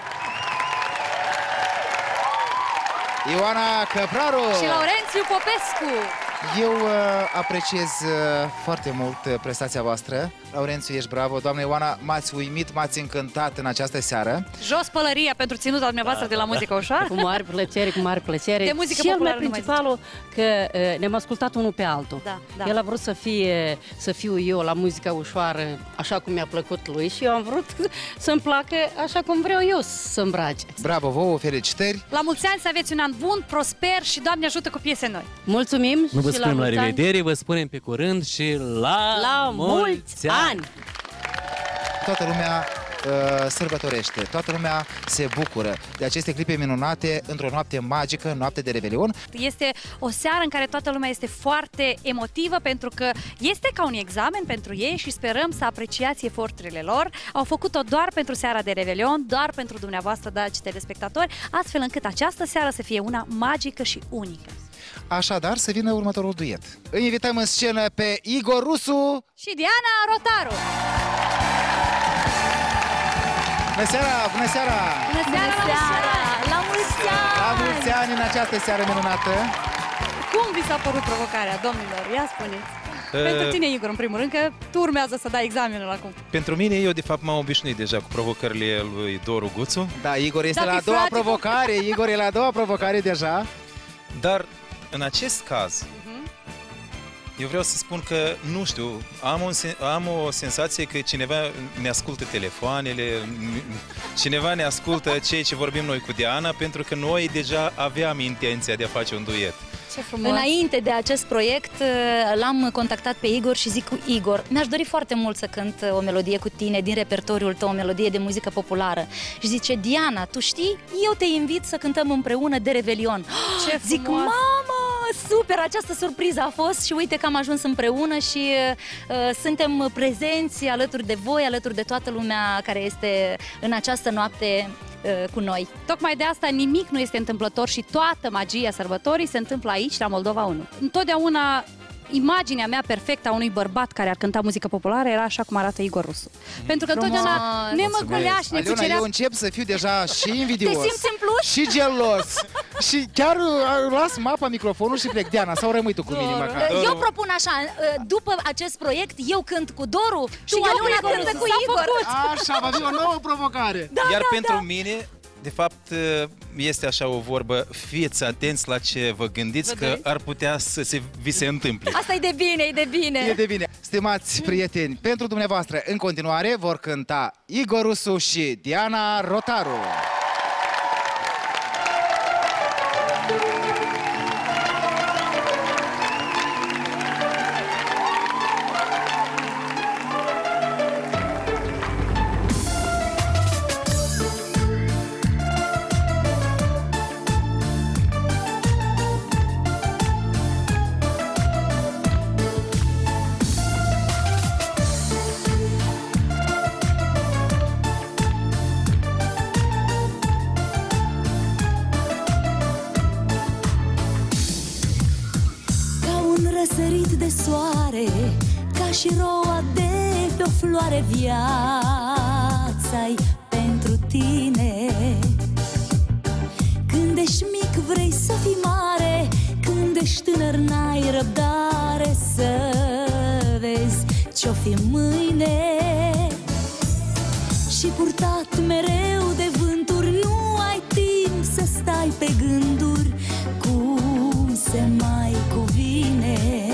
Ioana Căpraru și Laurențiu Popescu. Eu uh, apreciez uh, foarte mult uh, prestația voastră. Laurențiu, ești bravo. Doamna Ioana, m-ați uimit, m-ați încântat în această seară. Jos pălăria pentru ținuta dumneavoastră da, de la da, muzică ușoară. Cu mare plăcere, cu mare plăcere. De muzică cel populară, mai principalul că uh, ne-am ascultat unul pe altul. Da, da. El a vrut să fie, să fiu eu la muzica ușoară, așa cum mi-a plăcut lui, și eu am vrut să-mi placă așa cum vreau eu să îmbrace. Bravo vouă, felicitări! La mulți ani, să aveți un an bun, prosper și Doamne ajută cu piese noi. Mulțumim! Nu vă și spunem la, la revedere, vă spunem pe curând și la, la mulți ani! ani. Toată lumea uh, sărbătorește, toată lumea se bucură de aceste clipe minunate într-o noapte magică, noapte de Revelion. Este o seară în care toată lumea este foarte emotivă, pentru că este ca un examen pentru ei și sperăm să apreciați eforturile lor. Au făcut-o doar pentru seara de Revelion, doar pentru dumneavoastră, dragi telespectatori, astfel încât această seară să fie una magică și unică. Așadar, să vină următorul duet. Îi invităm în scenă pe Igor Rusu și Diana Rotaru. Bună seara, bună seara! Bună seara, Bună seara! La mulți ani! La mulți ani în această seară minunată! Cum vi s-a părut provocarea, domnilor? Ia spuneți! Uh, Pentru tine, Igor, în primul rând, că tu urmează să dai examenul acum. Pentru mine, eu de fapt m-am obișnuit deja cu provocările lui Doru Guțu. Da, Igor este Da, la a fi doua frate, provocare, Igor e la a doua provocare deja. Dar în acest caz, eu vreau să spun că, nu știu, am, un, sen- am o senzație că cineva ne ascultă telefoanele, cineva ne ascultă ceea ce vorbim noi cu Diana, pentru că noi deja aveam intenția de a face un duet. Ce frumos! Înainte de acest proiect l-am contactat pe Igor și zic cu Igor, mi-aș dori foarte mult să cânt o melodie cu tine din repertoriul tău, o melodie de muzică populară. Și zice, Diana, tu știi, eu te invit să cântăm împreună de Revelion. Ce Zic, frumos! mamă, super, această surpriză a fost și uite că am ajuns împreună și uh, suntem prezenți alături de voi, alături de toată lumea care este în această noapte cu noi. Tocmai de asta nimic nu este întâmplător și toată magia sărbătorii se întâmplă aici, la Moldova unu. Întotdeauna imaginea mea perfectă a unui bărbat care ar cânta muzică populară era așa cum arată Igor Rusu. Pentru că Frumos. întotdeauna ne măculea și ne Aliona, cucerea... eu încep să fiu deja și invidios. Te simți în plus? Și gelos. Și chiar uh, las mapa, microfonul și plec. Diana, sau rămâi tu cu mine măcar? Eu propun așa, după acest proiect, eu cânt cu Doru și Tu, Aliona Aliona, cântă cu s-a Igor. făcut. Așa, va fi o nouă provocare. Da, Iar da, pentru da. mine, de fapt, este așa o vorbă, fiți atenți la ce vă gândiți, că ar putea să se, vi se întâmple. Asta e de bine, e de bine. E de bine. Stimați prieteni, pentru dumneavoastră, în continuare, vor cânta Igor Rusu și Diana Rotaru. Răsărit de soare, ca și roa de pe o floare, viața-i pentru tine. Când ești mic vrei să fii mare, când ești tânăr n-ai răbdare să vezi ce-o fi mâine. Și purtat mereu de vânturi, nu ai timp să stai pe gânduri cum se mai cuvine.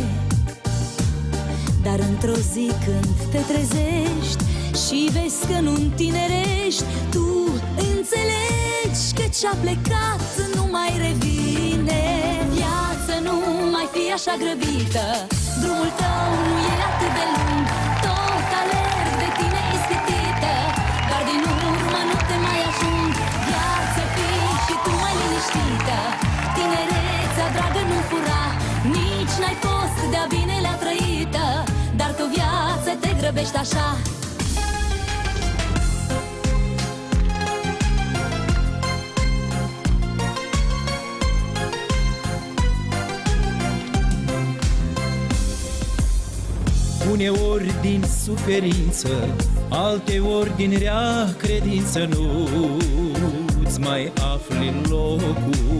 Dar într-o zi când te trezești și vezi că nu întinerești, tu înțelegi că ce-a plecat nu mai revine. Viața nu mai fi așa grăbită, drumul tău nu e atât de lung, tot alerg de tine ispitită, dar din urmă nu te mai ajung. Viața fii și tu mai liniștită, tinerețea dragă nu fura, nici n-ai fost de-a binelea trăită, dar tu viață te grăbești așa. Uneori din suferință, alteori din rea credință, nu-ți mai afli locul.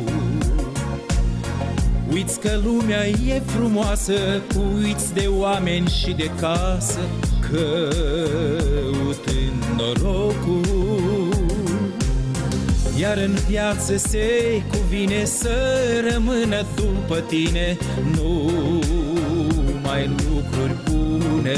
Uiți că lumea e frumoasă, uiți de oameni și de casă, căutând norocul. Iar în viață se cuvine să rămână după tine numai lucruri bune.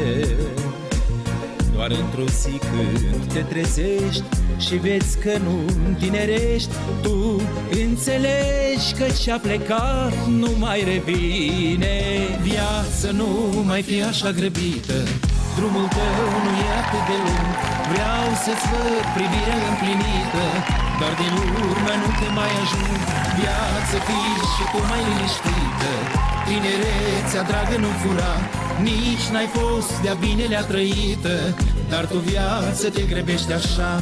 Doar într-o zi când te trezești și vezi că nu întinerești, tu înțelegi că ce-a plecat nu mai revine. Viața nu mai fi așa grăbită, drumul tău nu e atât de lung, vreau să-ți văd privirea împlinită, dar din urmă nu te mai ajung. Viață fii și tu mai liniștită, tinerețea dragă nu fura, nici n-ai fost de-a binelea trăită, dar tu viață te grăbești așa.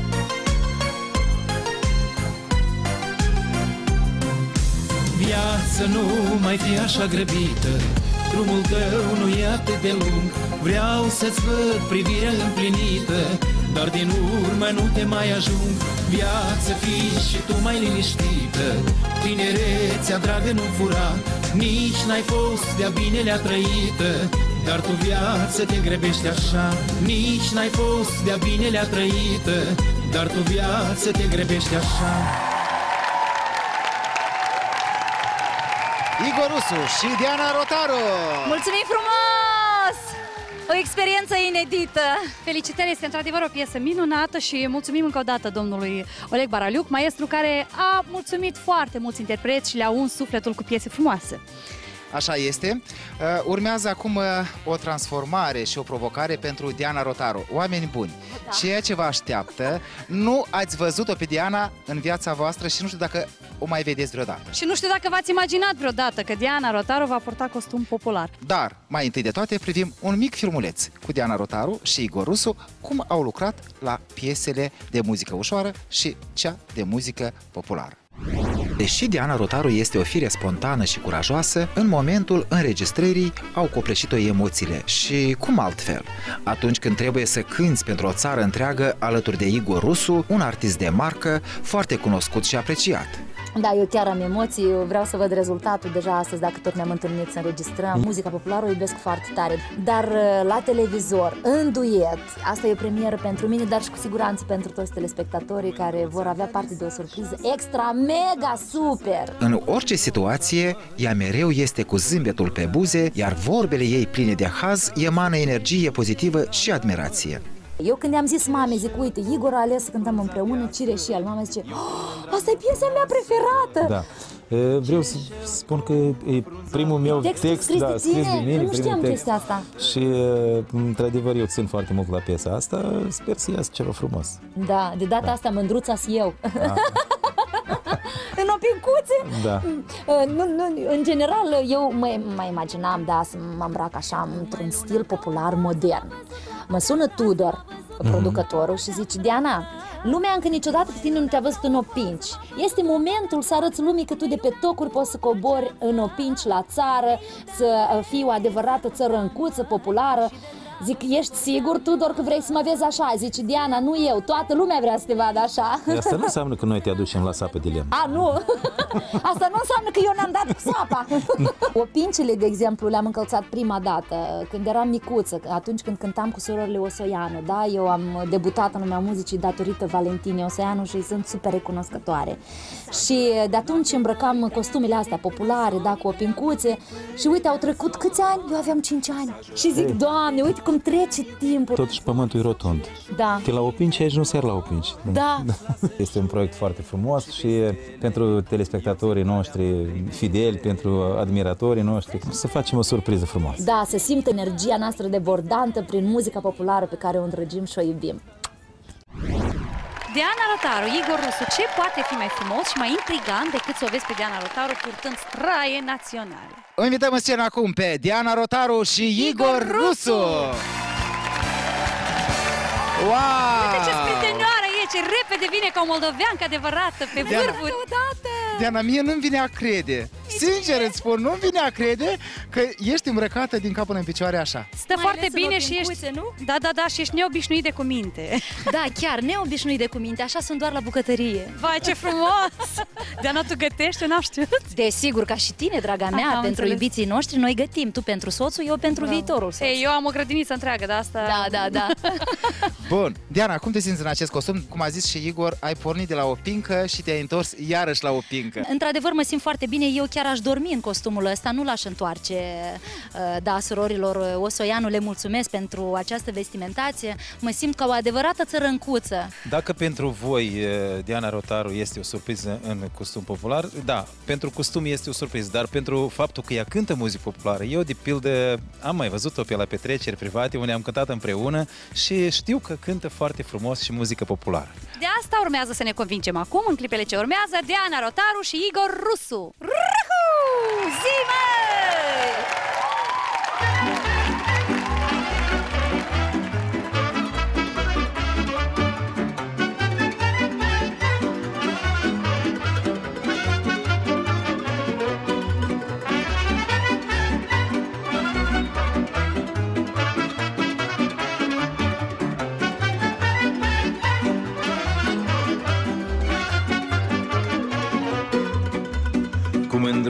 Viață să nu mai fii așa grăbită, drumul tău nu e atât de lung. Vreau să-ți văd privirea împlinită, dar din urmă nu te mai ajung. Viață fii și tu mai liniștită, tinerețea dragă nu fura, nici n-ai fost de-a binelea trăită, dar tu viață te grăbești așa. Nici n-ai fost de-a binelea trăită, dar tu viață te grăbești așa. Igor Rusu și Diana Rotaru! Mulțumim frumos! O experiență inedită! Felicitări, este într-adevăr o piesă minunată și mulțumim încă o dată domnului Oleg Baraliuc, maestru care a mulțumit foarte mulți interpreți și le-a uns sufletul cu piese frumoase. Așa este. Urmează acum o transformare și o provocare pentru Diana Rotaru. Oameni buni, da. Ceea ce vă așteaptă, nu ați văzut-o pe Diana în viața voastră și nu știu dacă o mai vedeți vreodată. Și nu știu dacă v-ați imaginat vreodată că Diana Rotaru va purta costum popular. Dar, mai întâi de toate, privim un mic filmuleț cu Diana Rotaru și Igor Rusu, cum au lucrat la piesele de muzică ușoară și cea de muzică populară. Deși Diana Rotaru este o fire spontană și curajoasă, în momentul înregistrării au copleșit-o emoțiile. Și cum altfel? Atunci când trebuie să cânți pentru o țară întreagă alături de Igor Rusu, un artist de marcă foarte cunoscut și apreciat. Da, eu chiar am emoții, eu vreau să văd rezultatul deja astăzi, dacă tot ne-am întâlnit să înregistrăm. Muzica populară o iubesc foarte tare, dar la televizor, în duet, asta e o premieră pentru mine, dar și cu siguranță pentru toți telespectatorii care vor avea parte de o surpriză extra, mega, super! În orice situație, ea mereu este cu zâmbetul pe buze, iar vorbele ei pline de haz emană energie pozitivă și admirație. Eu când i-am zis mamei, zic, uite, Igor a ales să cântăm împreună, Cire și el. Mama zice, oh, asta e piesa mea preferată! Da. Vreau să spun că e primul meu text, text scris, da, scris de mine, nu știam chestia asta. Și, într-adevăr, eu țin foarte mult la piesa asta, sper să iasă ceva frumos. Da, de data da. asta mândruța-s eu. Da. În opincuțe? Da. Nu, nu, în general, eu mă, mă imaginam, da, să mă îmbrac așa, într-un stil popular modern. Mă sună Tudor, producătorul, și zice, Diana, lumea încă niciodată pe tine nu te-a văzut în opinci. Este momentul să arăți lumii că tu de pe tocuri poți să cobori în opinci la țară, să fii o adevărată țărăncuță populară. Zic, ești sigur, Tudor, că vrei să mă vezi așa? Zice, Diana, nu eu, toată lumea vrea să te vadă așa. Asta nu înseamnă că noi te aducem la sapă de lemn. A, nu! Asta nu înseamnă că eu n-am dat cu sapa. Opincile, de exemplu, le-am încălțat prima dată, când eram micuță, atunci când cântam cu surorile Osoianu, da? Eu am debutat în lumea muzicii datorită Valentinei Osoianu și îi sunt super recunoscătoare. Și de atunci îmbrăcam costumele astea populare, da, cu opincuțe, și uite, au trecut câți ani? Eu aveam cinci ani. Și zic, Doamne, uite cum trece timpul. Totuși pământul e rotund. Da. Că la opinci aici nu se la opinci. Da. Este un proiect foarte frumos și pentru telespectatorii noștri fideli, pentru admiratorii noștri, să facem o surpriză frumoasă. Da, să simtă energia noastră debordantă prin muzica populară pe care o îndrăgim și o iubim. Diana Rotaru, Igor Rusu, ce poate fi mai frumos și mai intrigant decât să o vezi pe Diana Rotaru purtând straie naționale? O invităm în scenă acum pe Diana Rotaru și Igor, Igor Rusu! Wow! Uite ce sprintenioară e, ce repede vine ca o moldoveancă adevărată, pe vârfuri! Diana, mie nu-mi vine a crede. Sincer îți spun, nu-mi vine a crede că ești îmbrăcată din cap până în picioare așa. Stă mai foarte bine și ești, nu? Da, da, da, și ești neobișnuit de cuminte. Da, chiar, neobișnuit de cuminte, așa sunt doar la bucătărie. Vai, ce frumos! Diana, tu gătești, n-am știut? Desigur, ca și tine, draga mea, Aha, pentru înțeles. Iubiții noștri, noi gătim. Tu pentru soțul, eu pentru da. viitorul soț. Ei, eu am o grădiniță întreagă, de asta... Da, da, da. Bun, Diana, cum te simți în acest costum? Cum a zis și Igor, ai pornit de la o pincă și te-ai întors iarăși la o pincă. Într-adevăr, mă simt foarte bine, eu chiar aș dormi în costumul ăsta, nu l-aș întoarce. Da, surorilor Osoianu le mulțumesc pentru această vestimentație, mă simt ca o adevărată țărăncuță. Dacă pentru voi Diana Rotaru este o surpriză în costum popular, da, pentru costum este o surpriză, dar pentru faptul că ea cântă muzică populară, eu de pildă am mai văzut-o pe la petreceri private unde am cântat împreună și știu că cântă foarte frumos și muzică populară. De asta urmează să ne convingem acum, în clipele ce urmează, Diana Rotaru și Igor Rusu. Ruhu! Zi, măi!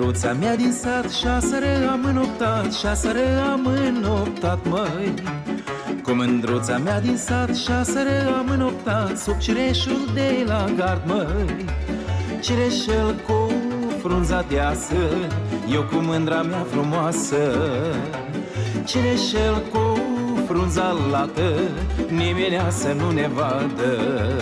mândruța mea din sat, șaseră am înoptat, șaseră am înoptat, măi. Cu mândruța mea din sat, șaseră am înoptat, sub cireșul de la gard, măi. Cireșel cu frunza deasă, eu cu mândra mea frumoasă. Cireșel cu frunza lată, nimenea să nu ne vadă.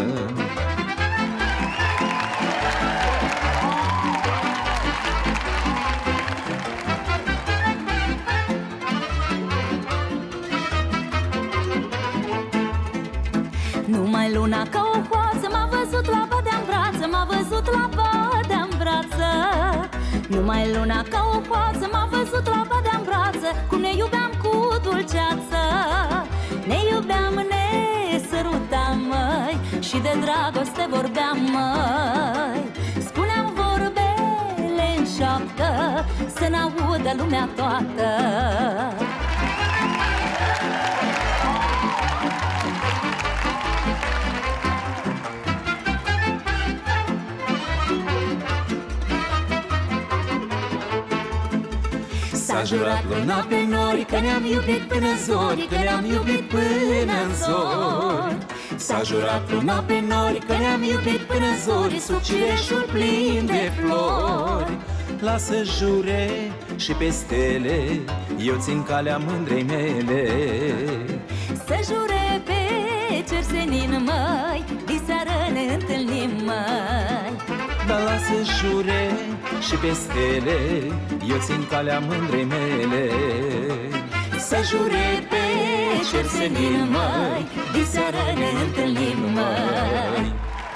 Numai luna ca o coață m-a văzut la badea-n brață, m-a văzut la badea-n brață. Numai luna ca o coață m-a văzut la badea-n brață, cum ne iubeam cu dulceață. Ne iubeam, ne sărutam, măi, și de dragoste vorbeam, măi. Spuneam vorbele în șoaptă, să n-audă lumea toată. S-a jurat luna pe nori că ne-am iubit până zori, că ne-am iubit până în zori. S-a jurat luna pe nori că ne-am iubit până zori, sub cireșul plin de flori. Lasă jure și pe stele, eu țin calea mândrei mele. Să jure pe cer senin, măi, diseară ne întâlnim, măi. Dar lasă jure și pe stele, eu țin calea mândrei mele. Să jure pe cer senin, măi, diseară ne întâlnim, măi.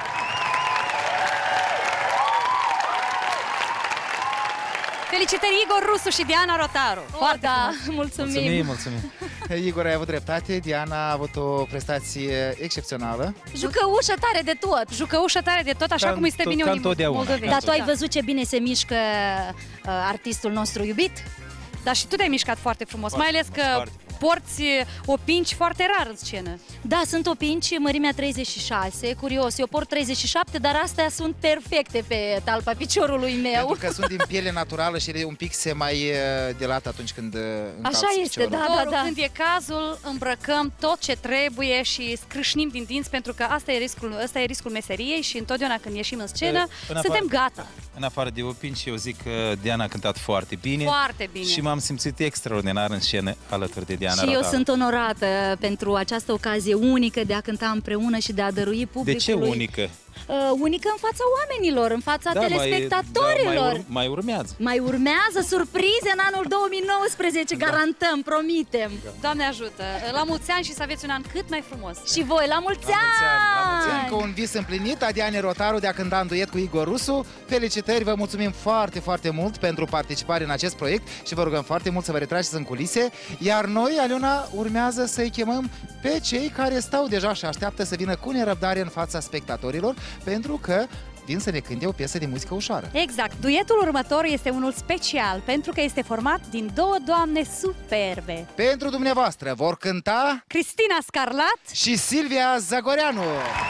Felicitări Igor Rusu și Diana Rotaru. Foarte da, mulțumim. Mulțumim, mulțumim. Igor, ai avut dreptate, Diana a avut o prestație excepțională. Jucăușă tare de tot. Jucăușă tare de tot, așa Ca cum este tot- bine ca unii întotdeauna. moldoveni. Dar tu ai văzut ce bine se mișcă uh, artistul nostru iubit? Dar și tu te-ai mișcat foarte frumos, Foarte mai ales frumos, că foarte porți opinci foarte rar în scenă. Da, sunt opinci, mărimea treizeci și șase, curios, eu port treizeci și șapte, dar astea sunt perfecte pe talpa piciorului meu. Pentru că sunt din piele naturală și ele un pic se mai uh, delată atunci când uh, încalți Așa este, piciorul. da, da, Doru, da. când e cazul, îmbrăcăm tot ce trebuie și scrâșnim din dinți, pentru că asta e riscul, ăsta e riscul meseriei și întotdeauna când ieșim în scenă, În suntem afară- gata. În afară de opinci, eu zic că Diana a cântat foarte bine. Foarte bine. Și m-am simțit extraordinar în scenă alături de Diana Și eu Rotaru. sunt onorată pentru această ocazie unică de a cânta împreună și de a dărui De publicului. ce unică? Uh, unică în fața oamenilor, în fața Da, mai, telespectatorilor. da, mai, ur, mai urmează. Mai urmează surprize în anul două mii nouăsprezece, Da. garantăm, promitem. Doamne ajută! La mulți ani și să aveți un an cât mai frumos! Și voi, la mulți ani! Încă un vis împlinit a Dianei Rotaru de a cânta în duet cu Igor Rusu. Felicitări, vă mulțumim foarte, foarte mult pentru participare în acest proiect și vă rugăm foarte mult să vă retrageți în culise. Iar noi, Aliona, urmează să-i chemăm pe cei care stau deja și așteaptă să vină cu nerăbdare în fața spectatorilor, pentru că vin să ne cânte o piesă de muzică ușoară. Exact. Duetul următor este unul special, pentru că este format din două doamne superbe. Pentru dumneavoastră vor cânta Cristina Scarlat și Silvia Zagoreanu.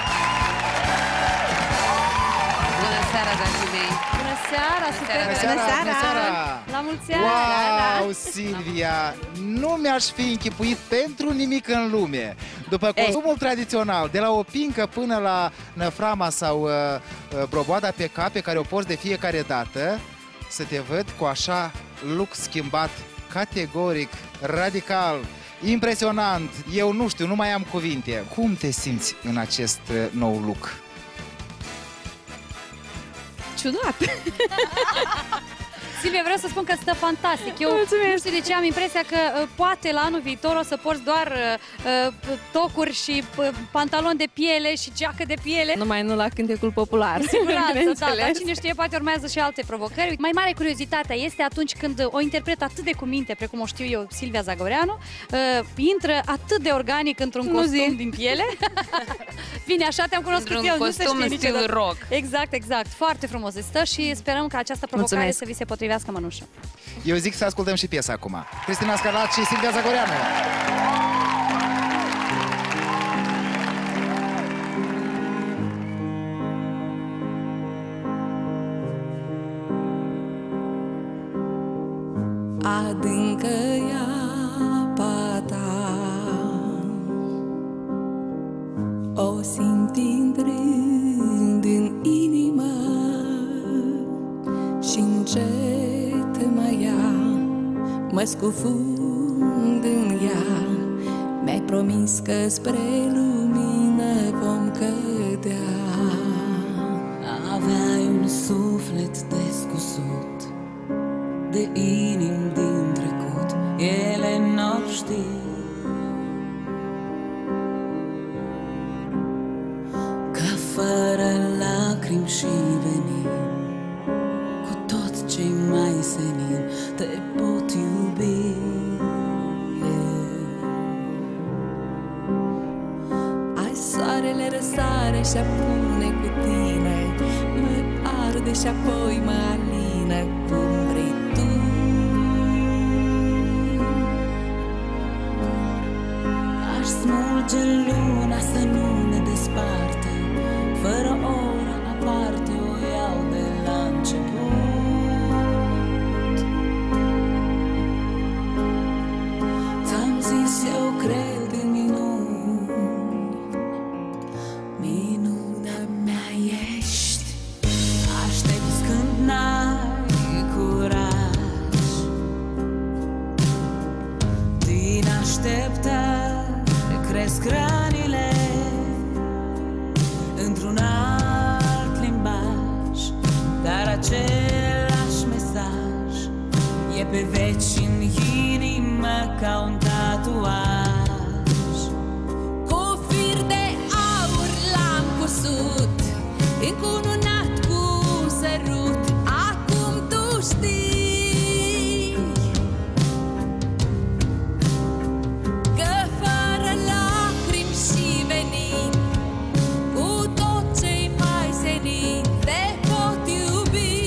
Bună seara, dragii mei! Bună seara, super! Bună seara, bună seara! La mulți ani! Wow, Silvia! Nu mi-aș fi închipuit pentru nimic în lume. După consumul tradițional, de la o pincă până la năframa sau uh, uh, broboada pe cap, pe care o porți de fiecare dată, să te văd cu așa look schimbat, categoric, radical, impresionant. Eu nu știu, nu mai am cuvinte. Cum te simți în acest uh, nou look? Ciudat! Silvia, vreau să spun că stă fantastic. Eu nu știu de ce am impresia că uh, poate la anul viitor o să porți doar uh, uh, tocuri și uh, pantaloni de piele și geacă de piele. Numai nu la cântecul popular. Cu siguranță, da, bineînțeles. dar cine știe, poate urmează și alte provocări. Mai mare curiozitatea este atunci când o interpret atât de cu minte, precum o știu eu, Silvia Zagoreanu, uh, intră atât de organic într-un Nu costum zi. din piele. Bine, așa te-am cunoscut Într-un eu, nu se costum știe în stil niciodată. rock. Exact, exact. Foarte frumos stă și sperăm că această provocare Mulțumesc. să vi se potrivească mănușă. Eu zic să ascultăm și piesa acum. Cristina Scarlat și Silvia Zagoreanu. adâncă e apa ta. O simt intrând în inimă și încet mă ia, mă scufund în ea. Mi-ai promis că spre lumină vom cădea. Aveai un suflet descusut de inimi din trecut, ele n-au ști că fără lacrimi și venin, cu tot ce-i mai senin, te pot iubi. Ai soarele răsare și apune cu tine, mă arde și apoi mă alină cum vrei tu. Aș smulge luna să nu ne desparte, fără oră aparte o iau de la început. Ți-am zis eu cred în minuni, minunea mea ești. Aștepți când n-ai curaj, din așteptări cresc rănile într-un alt limbaj, dar același mesaj e pe veci în inimă ca un tatuaj. Cu fir de aur l-am cusut, încununat cu sărut. Acum tu știi că fără lacrimi și venin, cu tot ce-i mai senin, te pot iubi.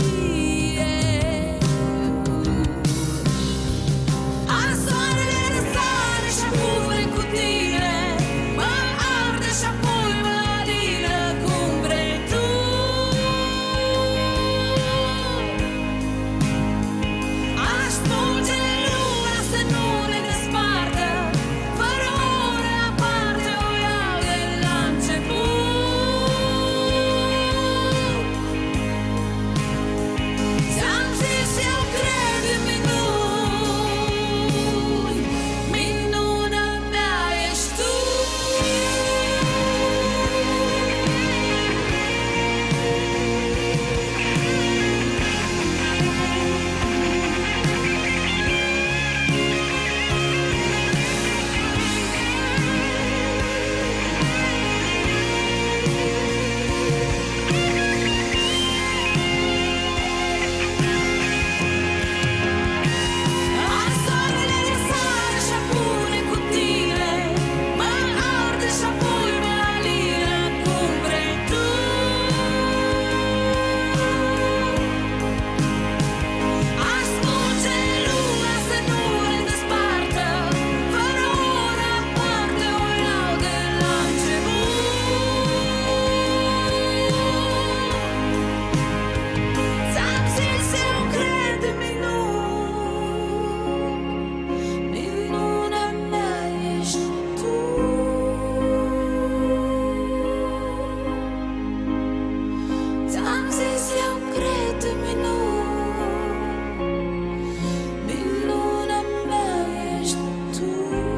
A soarele răsare și apune cu tine, mă arde și apoi mă alină cum vrei tu. Aș smulge luna să nu ne despartă, fără ore aparte o iau de la început. Ți-am zis eu cred în minuni, minunea mea ești tu. A soarele răsare și apune cu tine, mă arde și apoi mă alină cum vrei tu. Aș smulge luna să nu ne despartă, fără oră aparte o iau de la început. Ți-am zis eu cred în minuni, minunea mea ești tu. Ți-am zis eu cred în minuni, minunea mea ești tu.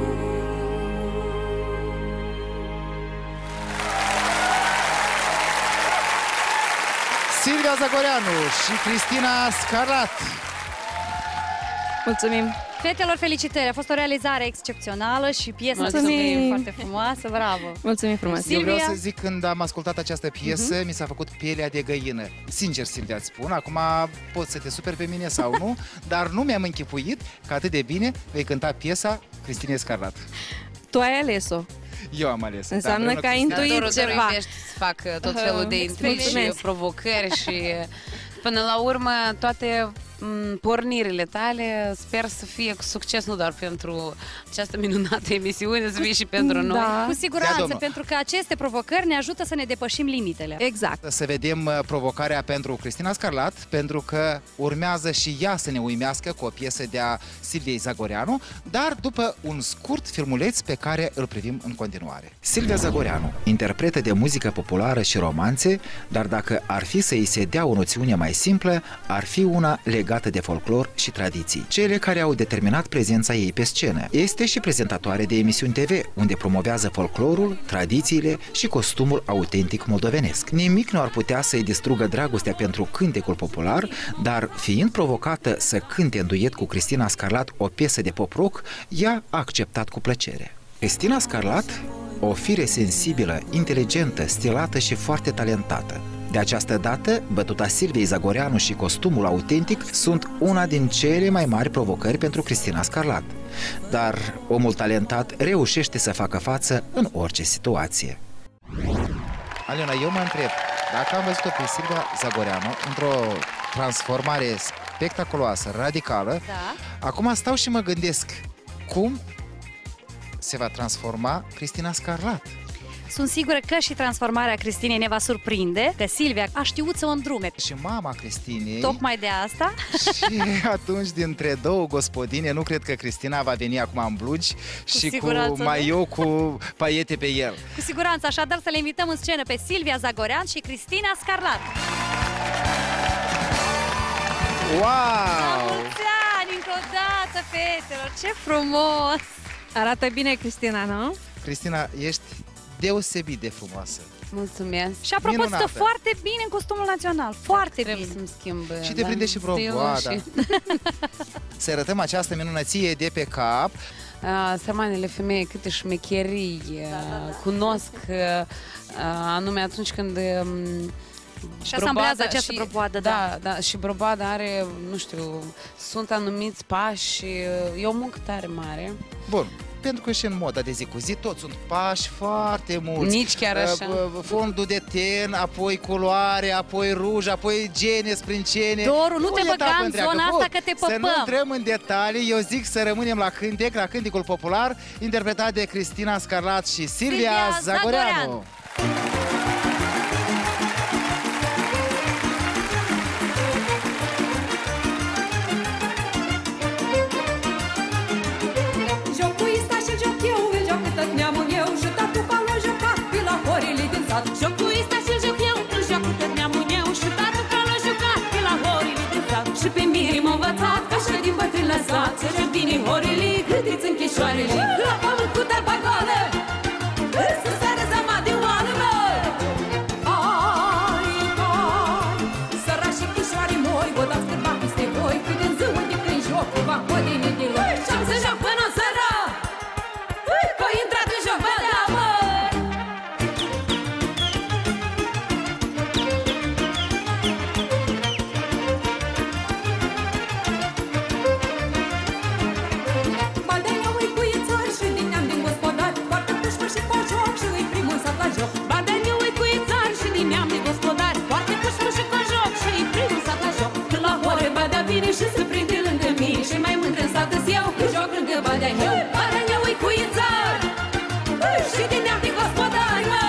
Silvia Zagoreanu și Cristina Scarlat. Mulțumim! Fetelor, felicitări! A fost o realizare excepțională și piesa Mulțumim. foarte frumoasă, bravo! Mulțumim frumos! Eu vreau să zic, când am ascultat această piesă, uh-huh. mi s-a făcut pielea de găină. Sincer, Silvia, îți spun, acum poți să te superi pe mine sau nu, dar nu mi-am închipuit că atât de bine vei cânta piesa Cristinei Scarlat. Tu ai ales-o. Eu am ales. Înseamnă că ai intuit ceva. Să fac tot felul de intrigi și provocări și până la urmă toate m, pornirile tale. Sper să fie cu succes, nu doar pentru această minunată emisiune, să fie și pentru noi. Da. Cu Ia, siguranță, domnul. pentru că aceste provocări ne ajută să ne depășim limitele. Exact. Să vedem uh, provocarea pentru Cristina Scarlat, pentru că urmează și ea să ne uimească cu o piesă de-a Silviei Zagoreanu, dar după un scurt filmuleț pe care îl privim în continuare. Silvia Zagoreanu, interpretă de muzică populară și romanțe, dar dacă ar fi să îi se dea o noțiune mai simplă, ar fi una legată de folclor și tradiții, cele care au determinat prezența ei pe scenă. Este și prezentatoare de emisiuni T V, unde promovează folclorul, tradițiile și costumul autentic moldovenesc. Nimic nu ar putea să-i distrugă dragostea pentru cântecul popular, dar fiind provocată să cânte în duet cu Cristina Scarlat o piesă de pop-rock, ea a acceptat cu plăcere. Cristina Scarlat, o fire sensibilă, inteligentă, stilată și foarte talentată. De această dată, bătuta Silviei Zagoreanu și costumul autentic sunt una din cele mai mari provocări pentru Cristina Scarlat. Dar omul talentat reușește să facă față în orice situație. Aliona, eu mă întreb, dacă am văzut-o pe Silvia Zagoreanu într-o transformare spectaculoasă, radicală, Da. acum stau și mă gândesc cum se va transforma Cristina Scarlat. Sunt sigură că și transformarea Cristinei ne va surprinde, că Silvia a știut să o îndrume. Și mama Cristinei. Tocmai de asta. Și atunci, dintre două gospodine, nu cred că Cristina va veni acum în blugi și cu siguranță, maiou cu paiete pe el. Cu siguranță, așadar să le invităm în scenă pe Silvia Zagorean și Cristina Scarlat. Wow! La mulți ani, încă o dată, fetelor, ce frumos! Arată bine, Cristina, nu? Cristina, ești deosebit de frumoasă. Mulțumesc. Și apropo, Minunată. stă foarte bine în costumul național, foarte Trebuie bine. să-mi schimb. Și te da, prinde și stilul broboada. și- Să arătăm această minunăție de pe cap. Uh, Sărmanele femei, câte șmecherii uh, cunosc, uh, anume atunci când um, Și asamblează broboada această și- broboadă, da, da. Și broboada are, nu știu, sunt anumiți pași, uh, e o muncă tare mare. Bun, pentru că și în moda de zi cu zi toți sunt pași foarte mulți. Nici chiar așa. Uh, Fondul de ten, apoi culoare, apoi ruj, apoi gene, sprâncene. Doru, nu O te băga etapă în întreagă. zona Bun, asta că te Să nu păpăm. intrăm în detalii, eu zic să rămânem la cântec, la cântecul popular, interpretat de Cristina Scarlat și Silvia, Silvia Zagoreanu. Zagoreanu. Jocul ăsta și joc eu, îl joacă tot neamul meu și tatu ca l-a jucat pe la horile din sat. Jocul ăsta și joc eu, îl joacă tot neamul meu și tatu ca l-a jucat pe la horile din sat. Și pe mine m-a învățat ca și din bătrân lăsat să joc bine horile, gândiți închisoarele. La pământ cu darba goală, să sară zama de oală, mă! Ai, ai, sărași chișoare moi, vă dați cârba peste voi, cât în ziua de când joc, va codine de lor. Și-am să joc până în seara, că a intrat în joc, bă, da, mă! Badea ui cu țări și din neam din gospodari, poartă pușmă și cojoc și îi primul sat la joc. Badea ui cu țări și din neam din gospodari, poartă pușmă și cojoc și îi primul sat la joc. Când la ore Badea vine și se prinde lângă mine și mai mândră în sat-s eu, că joc lângă Badea eu. Badea ui cu țări și din neam din gospodari, mă!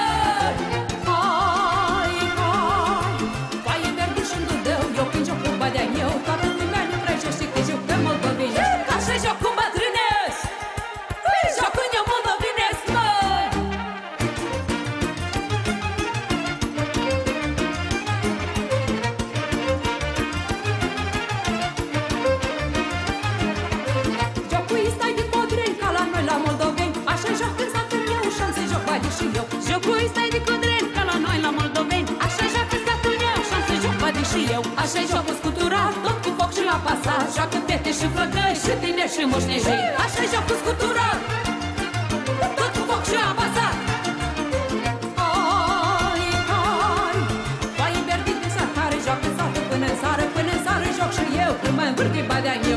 Hai, hai, foaie verde și-mi dudău, eu când joc cu Badea eu, toată lumea nu vrea și că joc de moldovenești, ca și joc cu bătrânesc, joc când eu moldovenesc, mă! Jocul ăsta e de codreni, ca la noi la moldoveni, așa joc în satul meu și-am să joc bani și eu. Jocul ăsta e de codreni, ca la noi la moldoveni, așa joc în satul meu și-am să joc bani și eu. Așa joc cu scuturat, tot cu foc și la pasat, joacă fete și flăcăi și tineri și moșneșei. Așa joc cu scuturat, tot cu foc și la pasat. Ai, ai, foaie verde din sat care joacă în satul până în sară, până în sară joc și eu, când mă învârte Badea eu.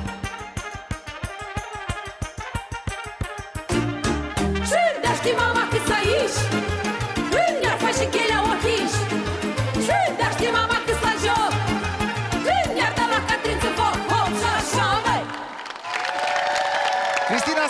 Și de-a ști mama cât să aici, ne-ar face chelea ochiși. Și de-a ști mama cât să joc, ne-ar da la Catrință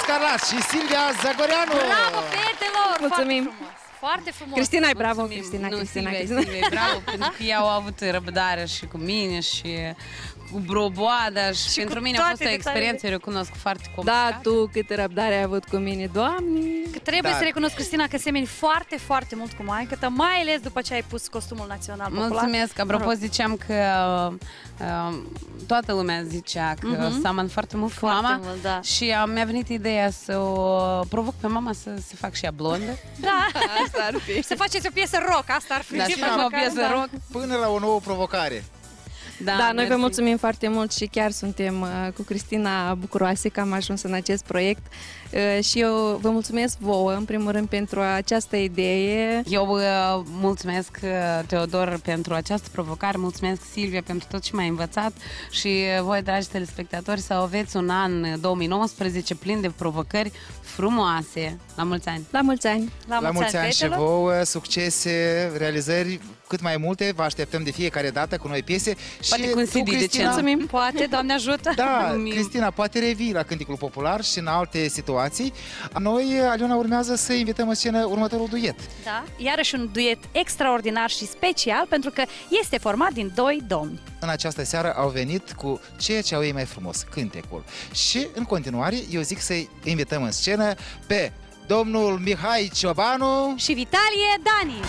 Scarlat și Silvia Zagoreanu! Bravo, fetelor! Mulțumim! Foarte frumos! Foarte frumos! Cristina, e bravo, Mulțumim. Cristina, Nu, Cristina, Silvia, Cristina. Silvia, e bravo, pentru că ei au avut răbdare și cu mine și cu broboada și, Și pentru cu mine a fost toate o experiență, detaliile. eu recunosc, foarte complicată. Da, tu câtă răbdare ai avut cu mine, Doamne! Că trebuie Da. să recunosc, Cristina, că semeni foarte, foarte mult cu maică-ta, mai ales după ce ai pus costumul național popular. Mulțumesc! Apropo, Mă rog. ziceam că uh, toată lumea zicea că Mhm. seamăn foarte mult cu Foarte mama mult, da. și uh, mi-a venit ideea să o provoc pe mama să se fac și ea blondă. Da, asta ar fi. Să faceți o piesă rock, asta ar fi. Da, Ce și faci o măcar, piesă da. rock. Până la o nouă provocare. Da, da noi vă mulțumim foarte mult și chiar suntem uh, cu Cristina bucuroase că am ajuns în acest proiect uh, și eu vă mulțumesc vouă, în primul rând, pentru această idee. Eu uh, mulțumesc, uh, Teodor, pentru această provocare, mulțumesc, Silvia, pentru tot ce m-ai învățat și uh, voi, dragi telespectatori, să aveți un an două mii nouăsprezece plin de provocări frumoase. La mulți ani! La mulți ani! La, La mulți ani și vouă, succese, realizări cât mai multe, vă așteptăm de fiecare dată cu noi piese. Poate și cu un tu, C D de Cristina, ce? Mulțumim, poate, Doamne ajută. Da, Cristina, poate revii la Cânticul Popular și în alte situații. Noi, Aliona, urmează să invităm în scenă următorul duet. Da, iarăși un duet extraordinar și special, pentru că este format din doi domni. În această seară au venit cu ceea ce au ei mai frumos, cântecul. Și, în continuare, eu zic să-i invităm în scenă pe domnul Mihai Ciobanu și Vitalie Dani.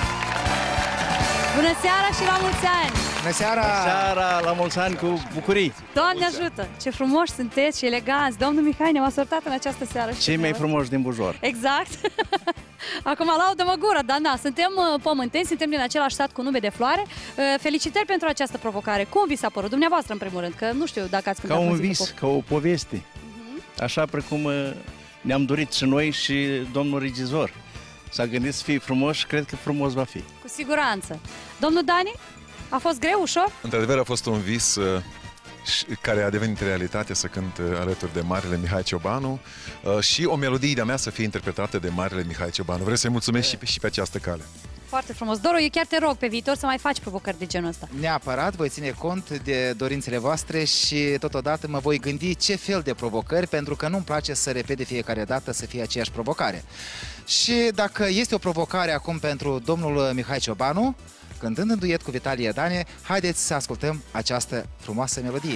Bună seara și la mulți ani! Bună seara! Bună seara, la mulți ani cu bucurii! Doamne ajută! Ce frumoși sunteți și eleganți! Domnul Mihai ne-a asortat în această seară. Cei mai frumoși din Bujor. Exact! Acum laudă-mă gura, dar da, suntem uh, pământeni, suntem din același sat cu nume de floare. Uh, felicitări pentru această provocare. Cum vi s-a părut dumneavoastră, în primul rând? Că nu știu dacă ați Ca cântat un muzică vis, pop. ca o poveste. Așa precum uh, ne-am dorit și noi și domnul regizor. S-a gândit să fie frumos și cred că frumos va fi. Cu siguranță. Domnul Dani, a fost greu, ușor? Într-adevăr a fost un vis uh, și- care a devenit realitate să cânt uh, alături de Marele Mihai Ciobanu uh, și o melodie de-a mea să fie interpretată de Marele Mihai Ciobanu. Vreau să-i mulțumesc și pe, și pe această cale. Foarte frumos. Doru, eu chiar te rog pe viitor să mai faci provocări de genul ăsta. Neapărat, voi ține cont de dorințele voastre și totodată mă voi gândi ce fel de provocări, pentru că nu-mi place să repet de fiecare dată să fie aceeași provocare. Și dacă este o provocare acum pentru domnul Mihai Ciobanu, cântând în duet cu Vitalie Dane, haideți să ascultăm această frumoasă melodie.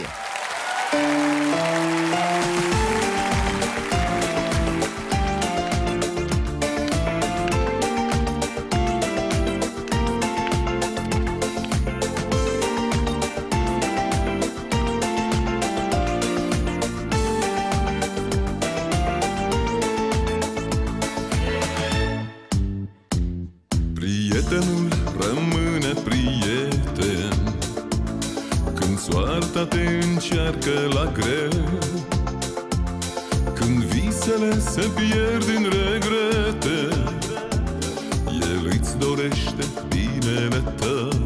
Prietenul rămâne prieten când soarta te încearcă la greu, când visele se pierd în regrete, el îți dorește binele tău.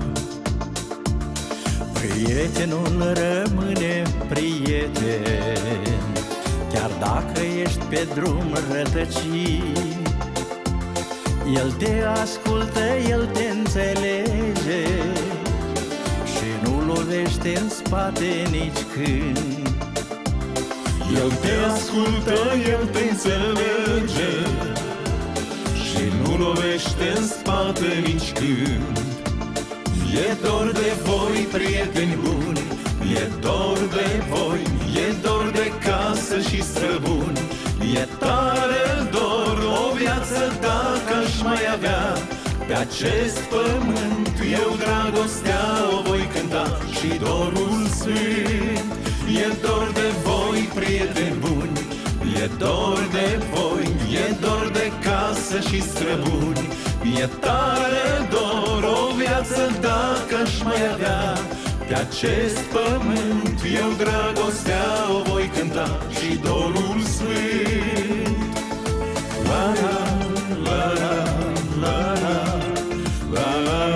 Prietenul rămâne prieten, chiar dacă ești pe drum rătăcit. El te ascultă, el te înțelege și nu lovește în spate nici când. El te ascultă, el te înțelege și nu lovește în spate nici când. E dor de voi, prieteni buni, e dor de voi, e dor de casă și străbuni. E tare dor o viață dacă aș mai avea pe acest pământ. Eu dragostea o voi cânta și dorul sfânt. E dor de voi, prieteni buni, e dor de voi, e dor de casă și străbuni. E tare dor o viață dacă aș mai avea pe acest pământ. Eu dragostea o voi cânta și dorul sfânt. La la la la la la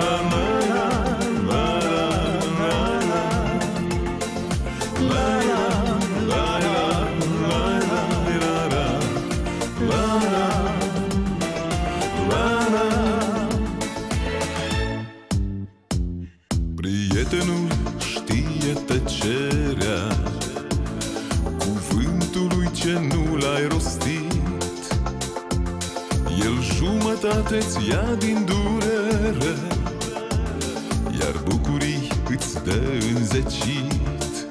Prietenul știe tăcerea cuvântului ce nu l-ai rostit. El jumătate-ți ia din durere, iar bucurii îți dă înzecit.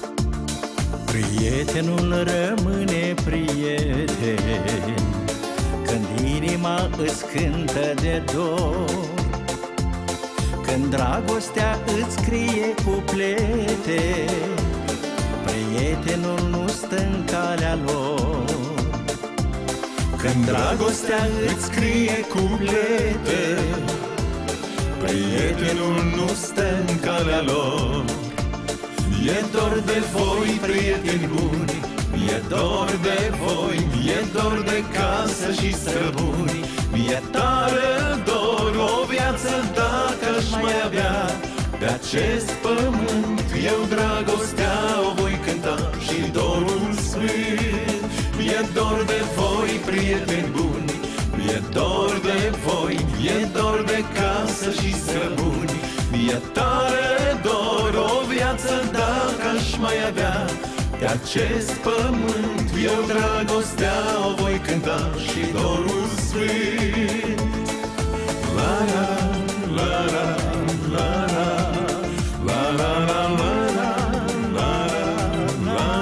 Prietenul rămâne prieten când inima îți cântă de dor, când dragostea îți scrie cuplete, prietenul nu stă în calea lor. Când dragostea îți scrie cuplete, prietenul nu stă în calea lor. E dor de voi, prieteni buni, e dor de voi, e dor de casă și străbuni. Mi-e tare dor o viață dacă aș mai avea pe acest pământ. Eu dragostea o voi cânta și dorul sfânt. Mi-e dor de voi, prieteni buni, mi-e dor de voi, e dor de casă și străbuni. Mi-e tare dor o viață dacă aș mai avea pe acest pământ. Eu dragostea o voi cânta și dorul sfânt. La la la la la la la la la la la la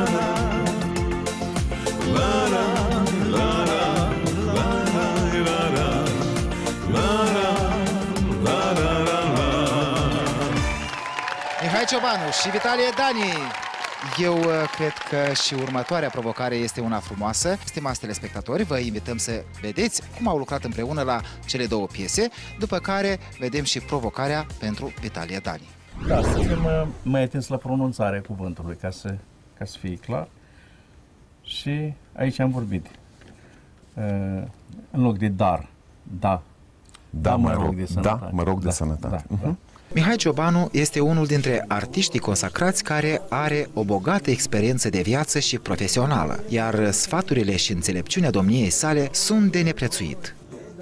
Mihai Ciobanu și Vitalie Dani. Eu uh, cred că și următoarea provocare este una frumoasă. Stimați telespectatori, vă invităm să vedeți cum au lucrat împreună la cele două piese, după care vedem și provocarea pentru Vitalie Dani. Da, să fim uh, mai atenți la pronunțarea cuvântului, ca să, ca să fie clar. Și aici am vorbit. Uh, în loc de dar, da. Da, mă rog de sănătate. Da, mă rog de da, sănătate. Da, da. Mihai Ciobanu este unul dintre artiștii consacrați care are o bogată experiență de viață și profesională, iar sfaturile și înțelepciunea domniei sale sunt de neprețuit.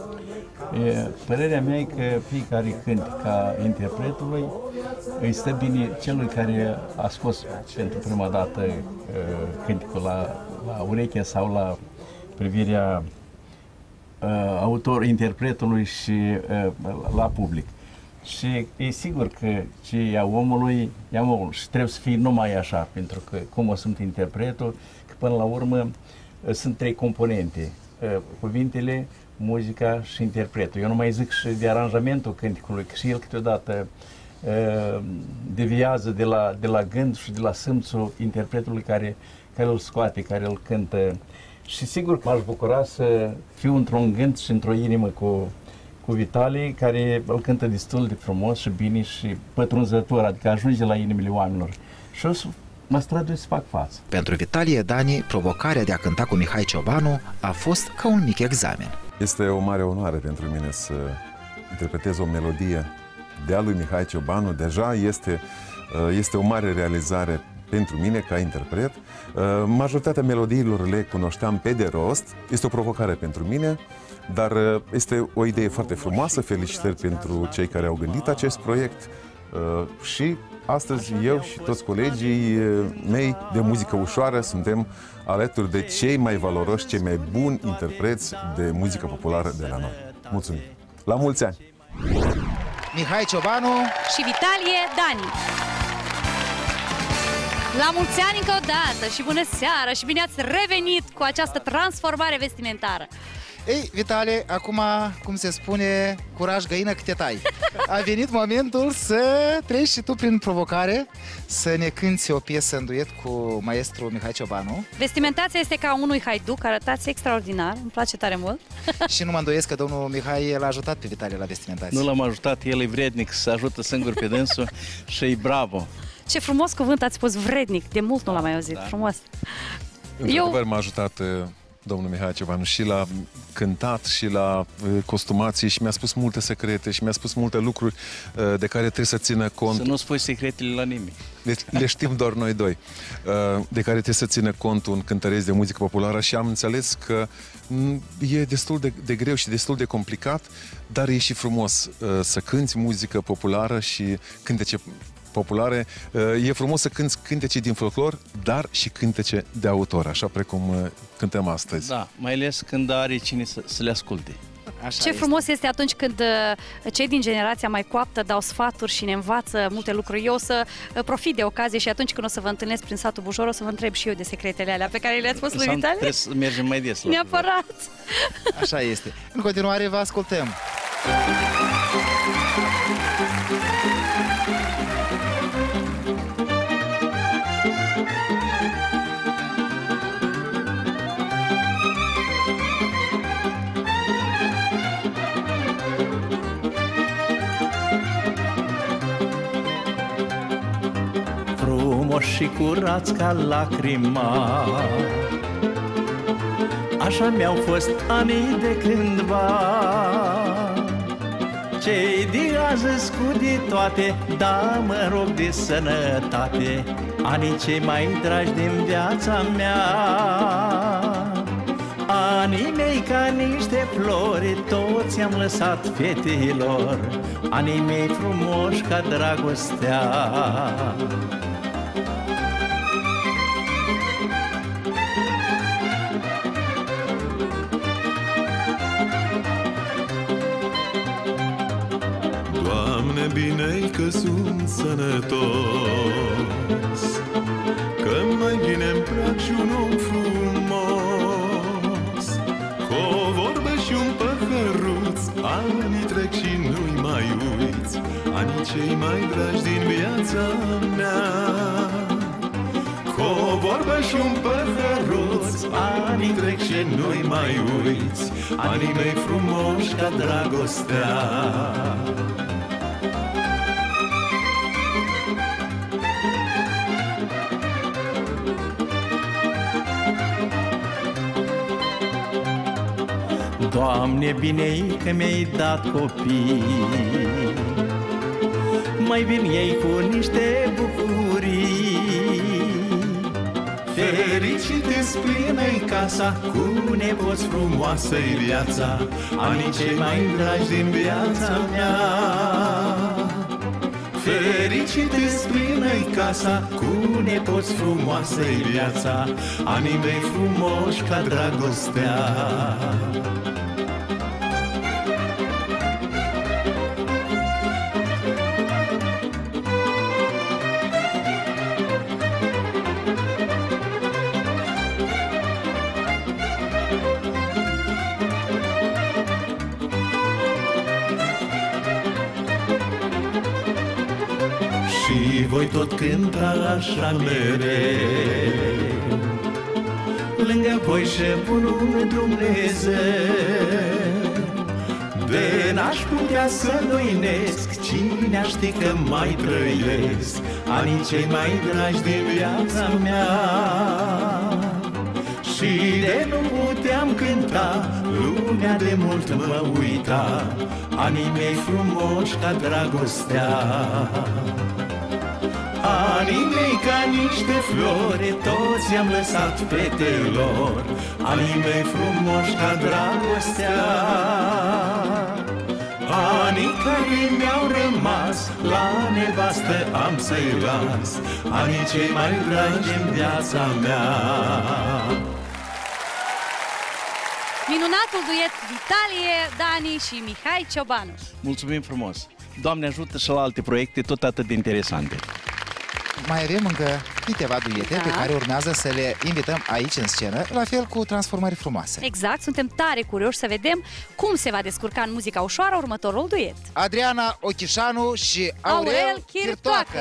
E, părerea mea e că fiecare cânt ca interpretului îi stă bine celui care a scos pentru prima dată cânticul la, la ureche sau la privirea uh, autor, interpretului și uh, la public. Și e sigur că ce ia omului, ia omul și trebuie să fie numai așa, pentru că cum o sunt interpretul, că până la urmă sunt trei componente, cuvintele, muzica și interpretul. Eu nu mai zic și de aranjamentul cânticului, că și el câteodată deviază de la, de la gând și de la simțul interpretului care, care îl scoate, care îl cântă. Și sigur că m-aș bucura să fiu într-un gând și într-o inimă cu cu Vitalie, care îl cântă destul de frumos și bine și pătrunzător, adică ajunge la inimile oamenilor. Și o să mă strădui să fac față. Pentru Vitalie Dani, provocarea de a cânta cu Mihai Ciobanu a fost ca un mic examen. Este o mare onoare pentru mine să interpretez o melodie de-a lui Mihai Ciobanu. Deja este, este o mare realizare pentru mine ca interpret. Majoritatea melodiilor le cunoșteam pe de rost. Este o provocare pentru mine, dar este o idee foarte frumoasă. Felicitări pentru cei care au gândit acest proiect și astăzi eu și toți colegii mei de muzică ușoară suntem alături de cei mai valoroși, cei mai buni interpreți de muzică populară de la noi. Mulțumim! La mulți ani! Mihai Ciobanu și Vitalie Dani. La mulți ani încă o dată și bună seara și bine ați revenit cu această transformare vestimentară. Ei, Vitalie, acum, cum se spune, curaj găină că te tai. A venit momentul să treci și tu prin provocare, să ne cânti o piesă în duet cu maestru Mihai Ciobanu. Vestimentația este ca unui haiduc, arătați extraordinar, îmi place tare mult. Și nu mă îndoiesc că domnul Mihai l-a ajutat pe Vitalie la vestimentație. Nu l-am ajutat, el e vrednic, să ajută singur pe dânsul și e bravo. Ce frumos cuvânt ați spus, vrednic, de mult nu l-am mai auzit, da. Frumos. Într-adevăr, m-a ajutat domnul Mihai Ciobanu și la cântat și la costumații și mi-a spus multe secrete și mi-a spus multe lucruri de care trebuie să țină cont. Să nu spui secretele la nimeni. Deci le știm doar noi doi. De care trebuie să țină cont un cântăreț de muzică populară și am înțeles că e destul de, de greu și destul de complicat, dar e și frumos să cânti muzică populară și cântece populare. E frumos să cânti cântece din folclor, dar și cântece de autor, așa precum cântăm astăzi. Da, mai ales când are cine să, să le asculte. Așa Ce este. frumos este atunci când uh, cei din generația mai coaptă dau sfaturi și ne învață multe lucruri. Eu o să uh, profit de ocazie și atunci când o să vă întâlnesc prin satul Bujor, o să vă întreb și eu de secretele alea pe care le-ați spus lui Vitalie. Trebuie să mergem mai des la Neapărat! Așa este. În continuare vă ascultăm. Frumoși și curați ca lacrima, așa mi-au fost anii de cândva. Cei de azi scud de toate, da, mă rog de sănătate, anii cei mai dragi din viața mea. Anii mei ca niște flori, toți am lăsat fetelor, anii mei frumoși ca dragostea. Doamne, bine-i că sunt sănătos, că mai bine-mi plac și un om frumos, cu o vorbă și un păhăruț, anii trec și nu-i mai uiți, anii cei mai dragi din viața mea. Cu o vorbă și un păhăruț, anii trec și nu-i mai uiți, anii mei frumoși ca dragostea. Doamne, bine-i că mi-ai dat copii, mai vin ei cu niște bucurii. Fericit-ți plină-i casa, cu nepoți frumoasă-i viața, anii cei mai dragi din viața mea. Fericit-ți plină-i casa, cu nepoți frumoasă-i viața, anii mei frumoși ca dragostea. Și voi tot cânta așa mereu, lângă voi și bunul Dumnezeu. De n-aș putea să doinesc, cine aș ști că mai trăiesc, anii cei mai dragi din viața mea. Și de nu puteam cânta, lumea de mult mă uita, anii mei frumoși ca dragostea. Anii mei ca niște flori, toți i-am lăsat fetelor, anii mei frumoși ca dragostea. Anii care mi-au rămas, la nevastă am să-i las, anii cei mai dragi în viața mea. Minunatul duet Vitalie, Dani și Mihai Ciobanu. Mulțumim frumos! Doamne ajută și la alte proiecte tot atât de interesante. Mai avem încă câteva duete Da. pe care urmează să le invităm aici în scenă, la fel cu transformări frumoase. Exact, suntem tare curioși să vedem cum se va descurca în muzica ușoară următorul duet. Adriana Ochișanu și Aurel, Aurel Chirtoacă.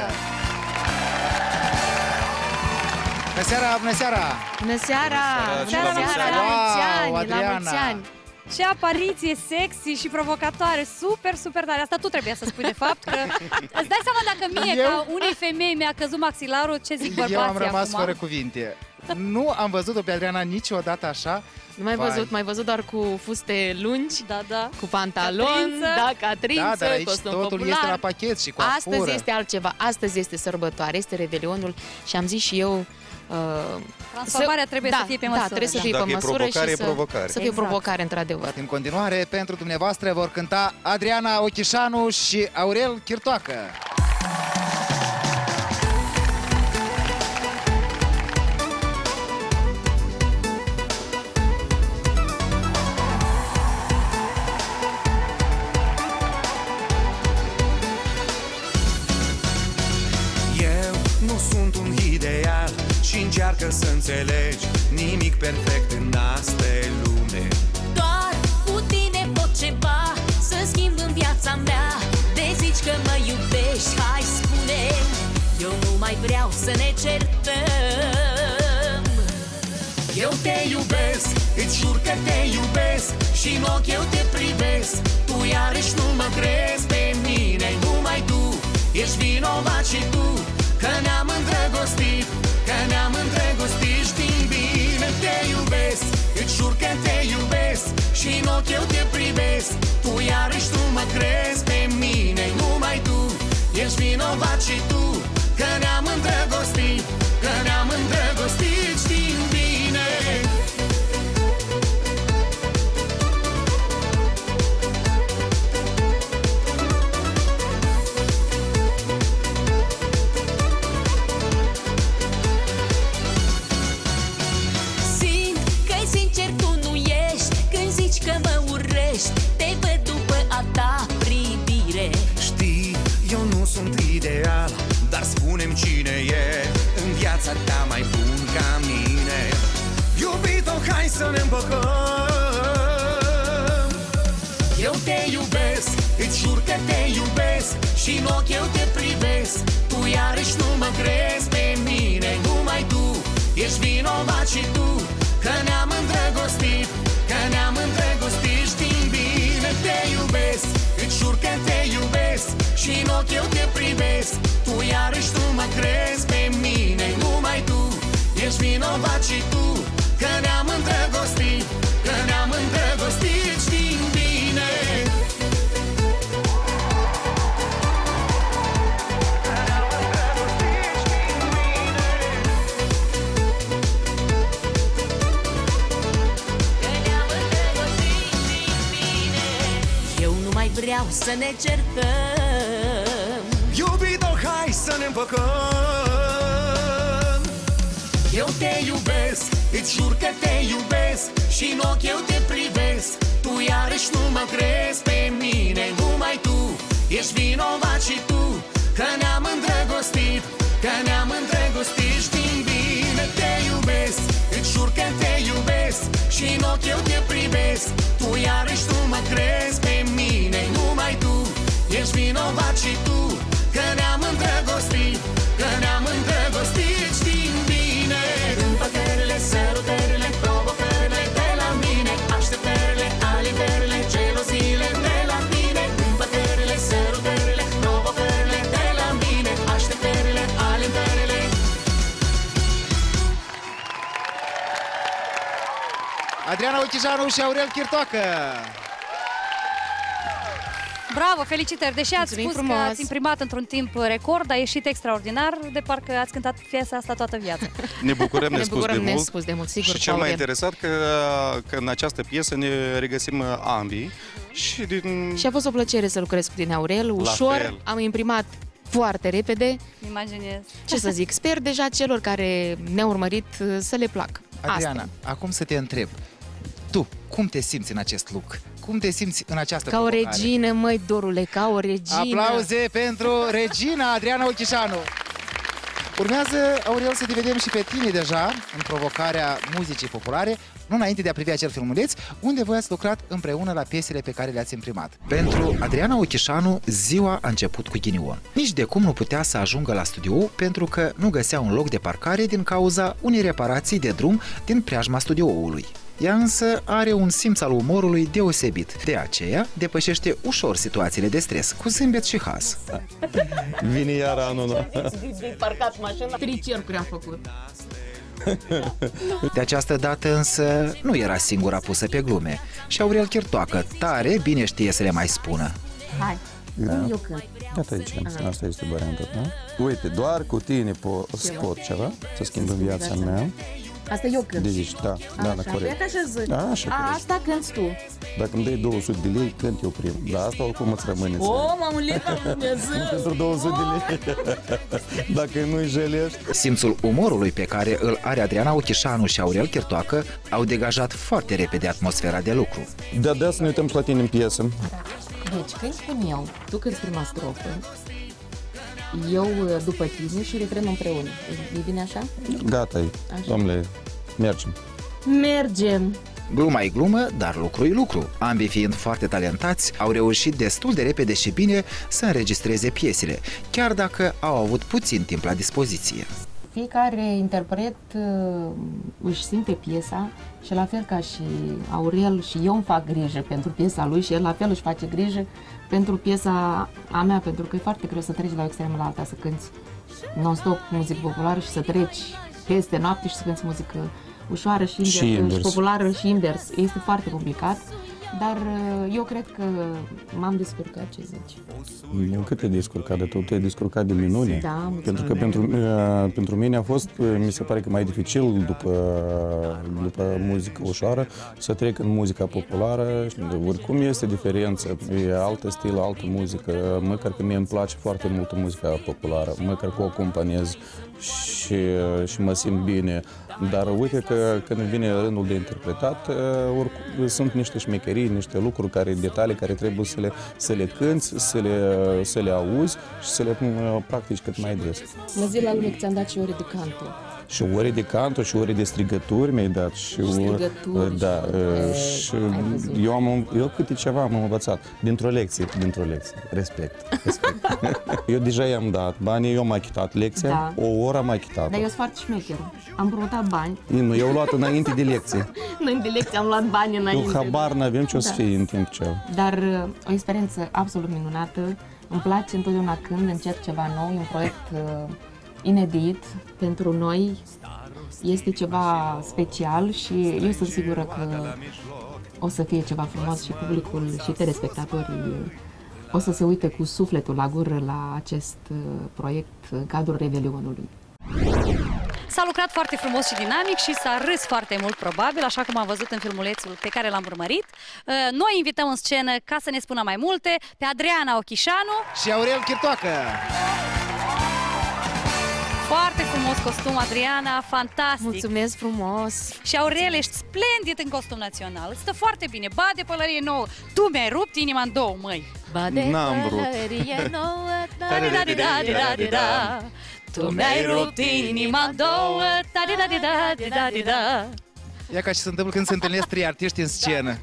Bună seara, bună seara! Bună seara! Bună seara, bună seara! La mulți ani, Wow, la mulți Adriana! ani! Ce apariție sexy și provocatoare, super, super tare. Asta tu trebuia să spui, de fapt, că îți dai seama dacă mie, Eu? ca unei femei, mi-a căzut maxilarul, ce zic bărbații Eu am rămas acum? fără cuvinte. Nu am văzut-o pe Adriana niciodată așa. Nu mai Vai. văzut, mai văzut doar cu fuste lungi, da, da. cu pantalon, Catrință. da, catrință, Da, dar aici costum totul popular. este la pachet și cu Astăzi afură. este altceva, astăzi este sărbătoare, este Revelionul și am zis și eu... Uh, Transformarea trebuie da, să fie pe da, măsură. trebuie să Da. fie Dacă pe e măsură provocare, și e să, provocare. să fie Exact. provocare, într-adevăr. În continuare, pentru dumneavoastră vor cânta Adriana Ochișanu și Aurel Chirtoacă. încearcă să înțelegi, nimic perfect în astea lume. Doar cu tine pot ceva să schimb în viața mea. De zici că mă iubești, hai spune. Eu nu mai vreau să ne certăm. Eu te iubesc, îți jur că te iubesc, și în ochi eu te privesc. Tu iarăși nu mă crezi pe mine, numai tu ești vinovat și tu, că ne-am îndrăgostit, că ne-am îndrăgostit. Știi bine, te iubesc, îți jur că te iubesc, și în ochi eu te privesc. Tu iarăși nu mă crezi pe mine, numai tu ești vinovat și tu, că ne-am îndrăgostit, că ne-am îndrăgostit. Știi bine. Simt că-i sincer tu nu ești când zici că mă urăști. Te văd după a ta privire. Știi, eu nu sunt ideal, dar spune-mi cine e în viața ta mai bun ca mine. Iubito, hai să ne împăcăm. Eu te iubesc, îți jur că te iubesc, și în ochi eu te privesc. Tu iarăși nu mă crezi pe mine, numai tu ești vinovat și tu, că ne-am îndrăgostit, că ne-am îndrăgostit. Știi bine, te iubesc, îți jur că te iubesc, și în ochi eu te privesc. Tu iarăși nu mă crezi pe mine, numai tu ești vinovat și tu, că ne-am îndrăgostit, că ne-am îndrăgostit. Știi bine. Eu nu mai vreau să ne certăm. Iubito, hai să ne împăcăm. Eu te iubesc, îți jur că te iubesc, și în ochi eu te privesc. Tu iarăși nu mă crezi pe mine, numai tu ești vinovat și tu, că ne-am îndrăgostit, că ne-am îndrăgostit. Știi bine, te iubesc, îți jur că te iubesc, și în ochi eu te privesc. Tu iarăși nu mă crezi pe mine, numai tu ești vinovat și tu, că ne-am îndrăgostit, că ne-am îndrăgostit. Știi bine. Împăcările, sărutările, provocările de la mine, așteptările, aliberile, geloziile de la tine. Împăcările, sărutările, provocările de la mine, așteptările, aliberile. Adriana Ochișanu și Aurel Chirtoacă. Bravo, felicitări! Deși ați Mulțumim spus frumos. că ați imprimat într-un timp record, a ieșit extraordinar, de parcă ați cântat piesa asta toată viața. Ne bucurăm Ne nespus bucurăm de mult. nespus de mult, sigur, Și cel mai Aurel. interesat că, că în această piesă ne regăsim ambii. Și din... Și a fost o plăcere să lucrez cu tine, Aurel, ușor, fel. am imprimat foarte repede. Imaginez. Ce să zic, sper deja celor care ne-au urmărit să le placă. Adriana, Asta. acum să te întreb. Tu, cum te simți în acest look? Cum te simți în această Ca o provocare? regină, măi, dorule, ca o regină. Aplauze pentru regina Adriana Ochișanu. Urmează, Aurel, să te vedem și pe tine deja în provocarea muzicii populare, nu înainte de a privi acel filmuleț, unde voi ați lucrat împreună la piesele pe care le-ați imprimat. Pentru Adriana Ochișanu, ziua a început cu ghinion. Nici de cum nu putea să ajungă la studio pentru că nu găsea un loc de parcare din cauza unei reparații de drum din preajma studioului. Ea însă are un simț al umorului deosebit, de aceea depășește ușor situațiile de stres, cu zâmbet și haz. Vine iar anul. De parcat mașina, trei cercuri am făcut. De această dată însă nu era singura pusă pe glume și Aurel Chirtoacă tare bine știe să le mai spună. Hai, Da. eu cânt. Iată aici, asta este varianta, da? Uite, doar cu tine pot spot ceva, să schimb în viața mea. Asta eu cânt. De zici, da, da, da, corect. Așa, așa zic. Da, așa, A, corect. asta cânti tu. Dacă îmi dai două sute de lei, cânt eu prim. Dar asta oricum îți rămâne. O, m-am ulit la Dumnezeu. Pentru două sute de lei. Dacă nu-i jelești. Simțul umorului pe care îl are Adriana Ochișanu și Aurel Chirtoacă au degajat foarte repede atmosfera de lucru. De-a să ne uităm și la tine în piesă. Deci, când spun eu, tu cânti prima strofă, eu după tine și refrenul împreună. E bine așa? Gata, domnule, mergem. Mergem! Gluma e glumă, dar lucru e lucru. Ambii fiind foarte talentați, au reușit destul de repede și bine să înregistreze piesele, chiar dacă au avut puțin timp la dispoziție. Fiecare interpret uh, își simte piesa și la fel ca și Aurel și eu îmi fac grijă pentru piesa lui și el la fel își face grijă pentru piesa a mea, pentru că e foarte greu să treci la o extremă la alta, să cânti non-stop muzică populară și să treci peste noapte și să cânti muzică ușoară și invers, și invers. Și populară și invers. Este foarte complicat, dar eu cred că m-am descurcat, ce zici. Nu, cât te-ai descurcat de tot? Te-ai descurcat de minune. Da, pentru că pentru, uh, pentru mine a fost, mi se pare că mai dificil după, după muzică ușoară să trec în muzica populară. Oricum este diferență, e altă stil, altă muzică, măcar că mie îmi place foarte mult muzica populară, măcar că o acompaniez și, și mă simt bine. Dar uite că când vine rândul de interpretat, oricum, sunt niște șmecherii, niște lucruri, care, detalii care trebuie să le, să le cânti, să le, să le auzi și să le practici cât mai des. Mă zi la lume că ți-am dat și ore de canto. Și ore de canto, și ore de strigături mi-ai dat. Și, și strigături. Da, e, și eu, am, eu câte ceva am învățat. Dintr-o lecție, dintr-o lecție. Respect. respect. Eu deja i-am dat banii, eu am achitat lecția, Da. o oră am achitat. Dar eu sunt foarte șmecher. Am provocat bani. Nu, eu am luat înainte de lecție. Noi de lecție am luat bani înainte. Eu habar n-avem ce o să Da. fie în timp ce... Dar o experiență absolut minunată. Îmi place întotdeauna când încerc ceva nou. E un proiect uh, inedit pentru noi. Este ceva special și eu sunt sigură că o să fie ceva frumos și publicul și telespectatorii o să se uite cu sufletul la gură la acest uh, proiect în cadrul Revelionului. S-a lucrat foarte frumos și dinamic și s-a râs foarte mult, probabil, așa cum am văzut în filmulețul pe care l-am urmărit. Noi invităm în scenă, ca să ne spună mai multe, pe Adriana Ochișanu și Aurel Chirtoacă. Foarte frumos costum, Adriana, fantastic. Mulțumesc frumos. Și Aurel, ești splendid în costum național. Stă foarte bine. Ba de pălărie nouă. Tu mi-ai rupt inima în două, măi. Ba de N-am vrut. pălărie nouă, da-di-da-di-da-di-da-di-da. Tu mi-ai rupt inima în două, da-di-da-di-da-di-da-di-da. Ia ca și se întâmplă când se întâlnesc trei artiști în scenă.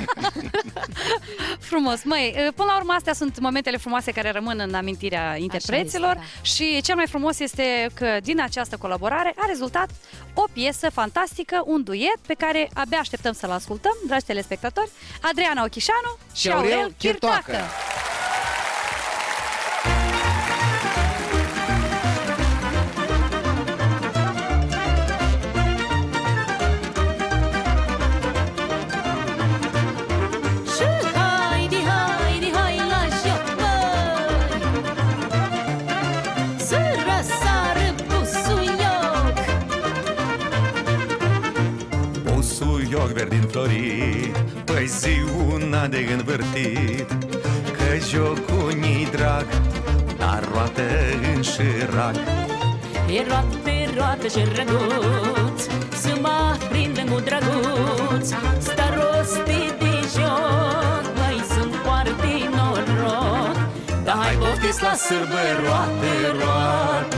Frumos. Măi, până la urmă astea sunt momentele frumoase care rămân în amintirea interpreților. este, da. Și cel mai frumos este că din această colaborare a rezultat o piesă fantastică, un duet pe care abia așteptăm să-l ascultăm, dragi telespectatori, Adriana Ochișanu și, și Aurel Chirtoacă. Verdin florit, păi zi una de învârtit, că jocul ni drag, dar roată în șirac. E roată, roată și răguț, să mă prindă cu drăguț, staroste de joc, mai sunt foarte noroc. Dar hai poftiți la sârbă, roată, roată,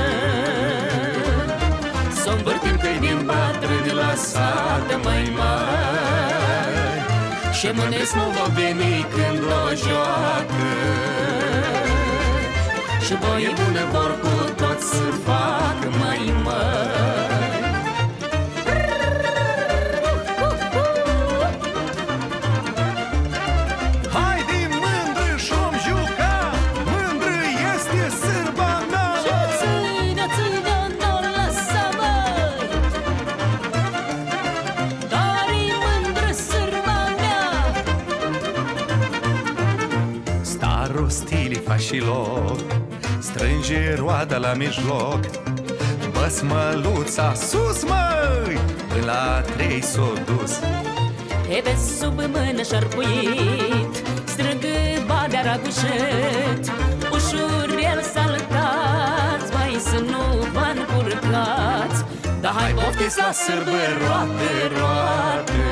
s-o învârtim că-i din bătrâni la sată, mai mai, și mâneți nu vom veni când o joacă. Și voie bună vor cu tot să facă, mai mai. Hai din mândră și-om juca, mândră este sârba mea. Și ține, ține, n-o lăsa, măi, dar-i mândră sârba mea. Starostii faci și loc, strânge roada la mijloc, bă-ți măluța sus, măi, până la trei s-o dus. E de sub mână șarpuit, strângă badea ragușet, ușor el saltați, mai să nu vă încurcați. Dar hai poftiți la sârbă, roată, roată,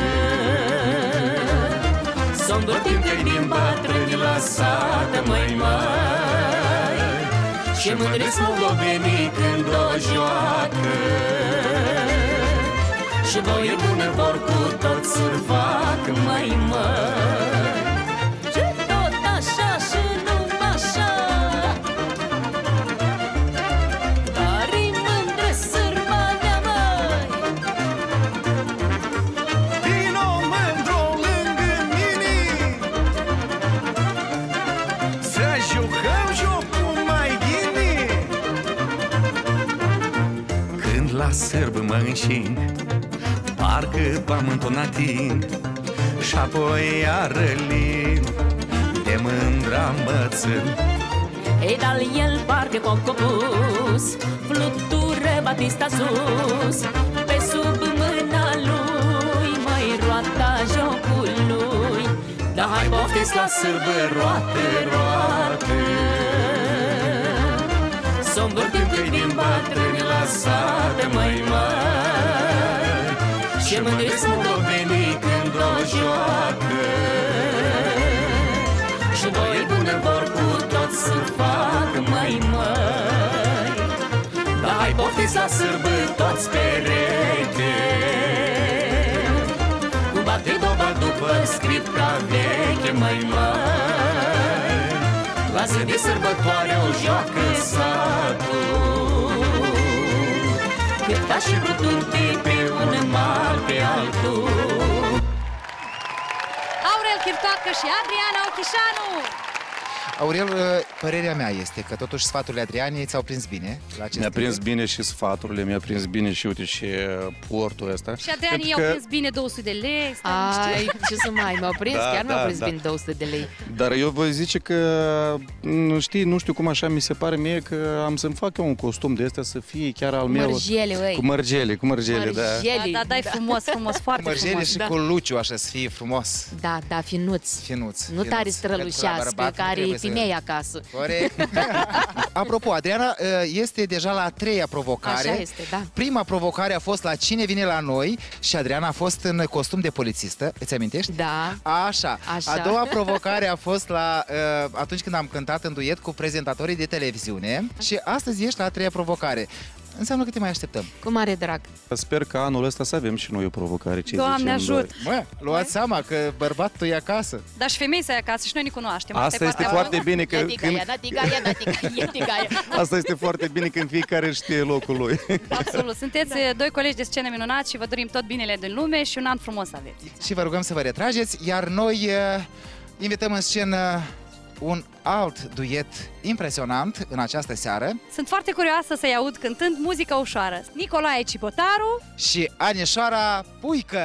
s-o învârtim că din bătrâni la sată, mai mai, și mândresc moldovenii când o joacă. Și voie bună vor cu tot să fac, măi, măi. Și tot așa și numai așa, dar-i mândră sârmania, măi. Vino mândro lângă mine, să jucăm jocul mai bine. Când la sârb mă înșin, parcă pământul n-ating, și apoi iar lin, de mândra mă țin. Ei, dar el parcă concopus, flutură Batista sus, pe sub mâna lui, mai roata jocului. Dar hai poftiți la sârbă, roate, roate, s-o învârtim cât din bătrâni la sate, măi, măi. Și mândriți moldovenii când o joacă, și voie bună vor cu tot să fac, măi, măi. Dar hai poftiți la sârbă toți perete, cu bate doba după scripta veche, măi, măi. La zi de sărbătoare o joacă satul, cât ca și brutul de pe un mal pe altul. Aurel Chirtoacă și Adriana Ochișanu! Aurel, părerea mea este că totuși sfaturile Adrianei ți-au prins bine la acest Mi-a prins bine și sfaturile, mi-a prins bine și uite și portul ăsta. Și Adriana i-au prins bine două sute de lei. Ai, ce să mai, m-au prins, Da, chiar mi-au da, prins da. bine două sute de lei. Dar eu vă zice că, nu știi, nu știu cum așa mi se pare mie că am să-mi fac eu un costum de astea să fie chiar al meu. Mărgele, uei. Cu mărgele, cu mărgele, da. Da, da, dai frumos, frumos, foarte Cu mărgele frumos. și Da. cu Luciu, așa să fie frumos. Da, da, finuț. Finuț. Nu tare strălușească, care e femei acasă. Corect. Apropo, Adriana este deja la a treia provocare. Așa este, da. Prima provocare a fost la Cine vine la noi și Adriana a fost în costum de polițistă. Îți amintești? Da. Așa. Așa. A doua provocare a fost la uh, atunci când am cântat în duet cu prezentatorii de televiziune și astăzi ești la a treia provocare. Înseamnă că te mai așteptăm. Cu mare drag. Sper că anul ăsta să avem și noi o provocare. Ce Doamne zicem, ajut! Mă, luați seama că bărbatul e acasă. Dar și femei să ia acasă și noi ne cunoaștem. Asta este partea foarte bună. bine că când... Asta este foarte bine când fiecare știe locul lui. Absolut. Sunteți da. doi colegi de scenă minunați și vă dorim tot binele din lume și un an frumos să aveți. Și vă rugăm să vă retrageți, iar noi uh, invităm în scenă un alt duet impresionant în această seară. Sunt foarte curioasă să-i aud cântând muzică ușoară. Nicolae Cibotaru și Anișoara Puică.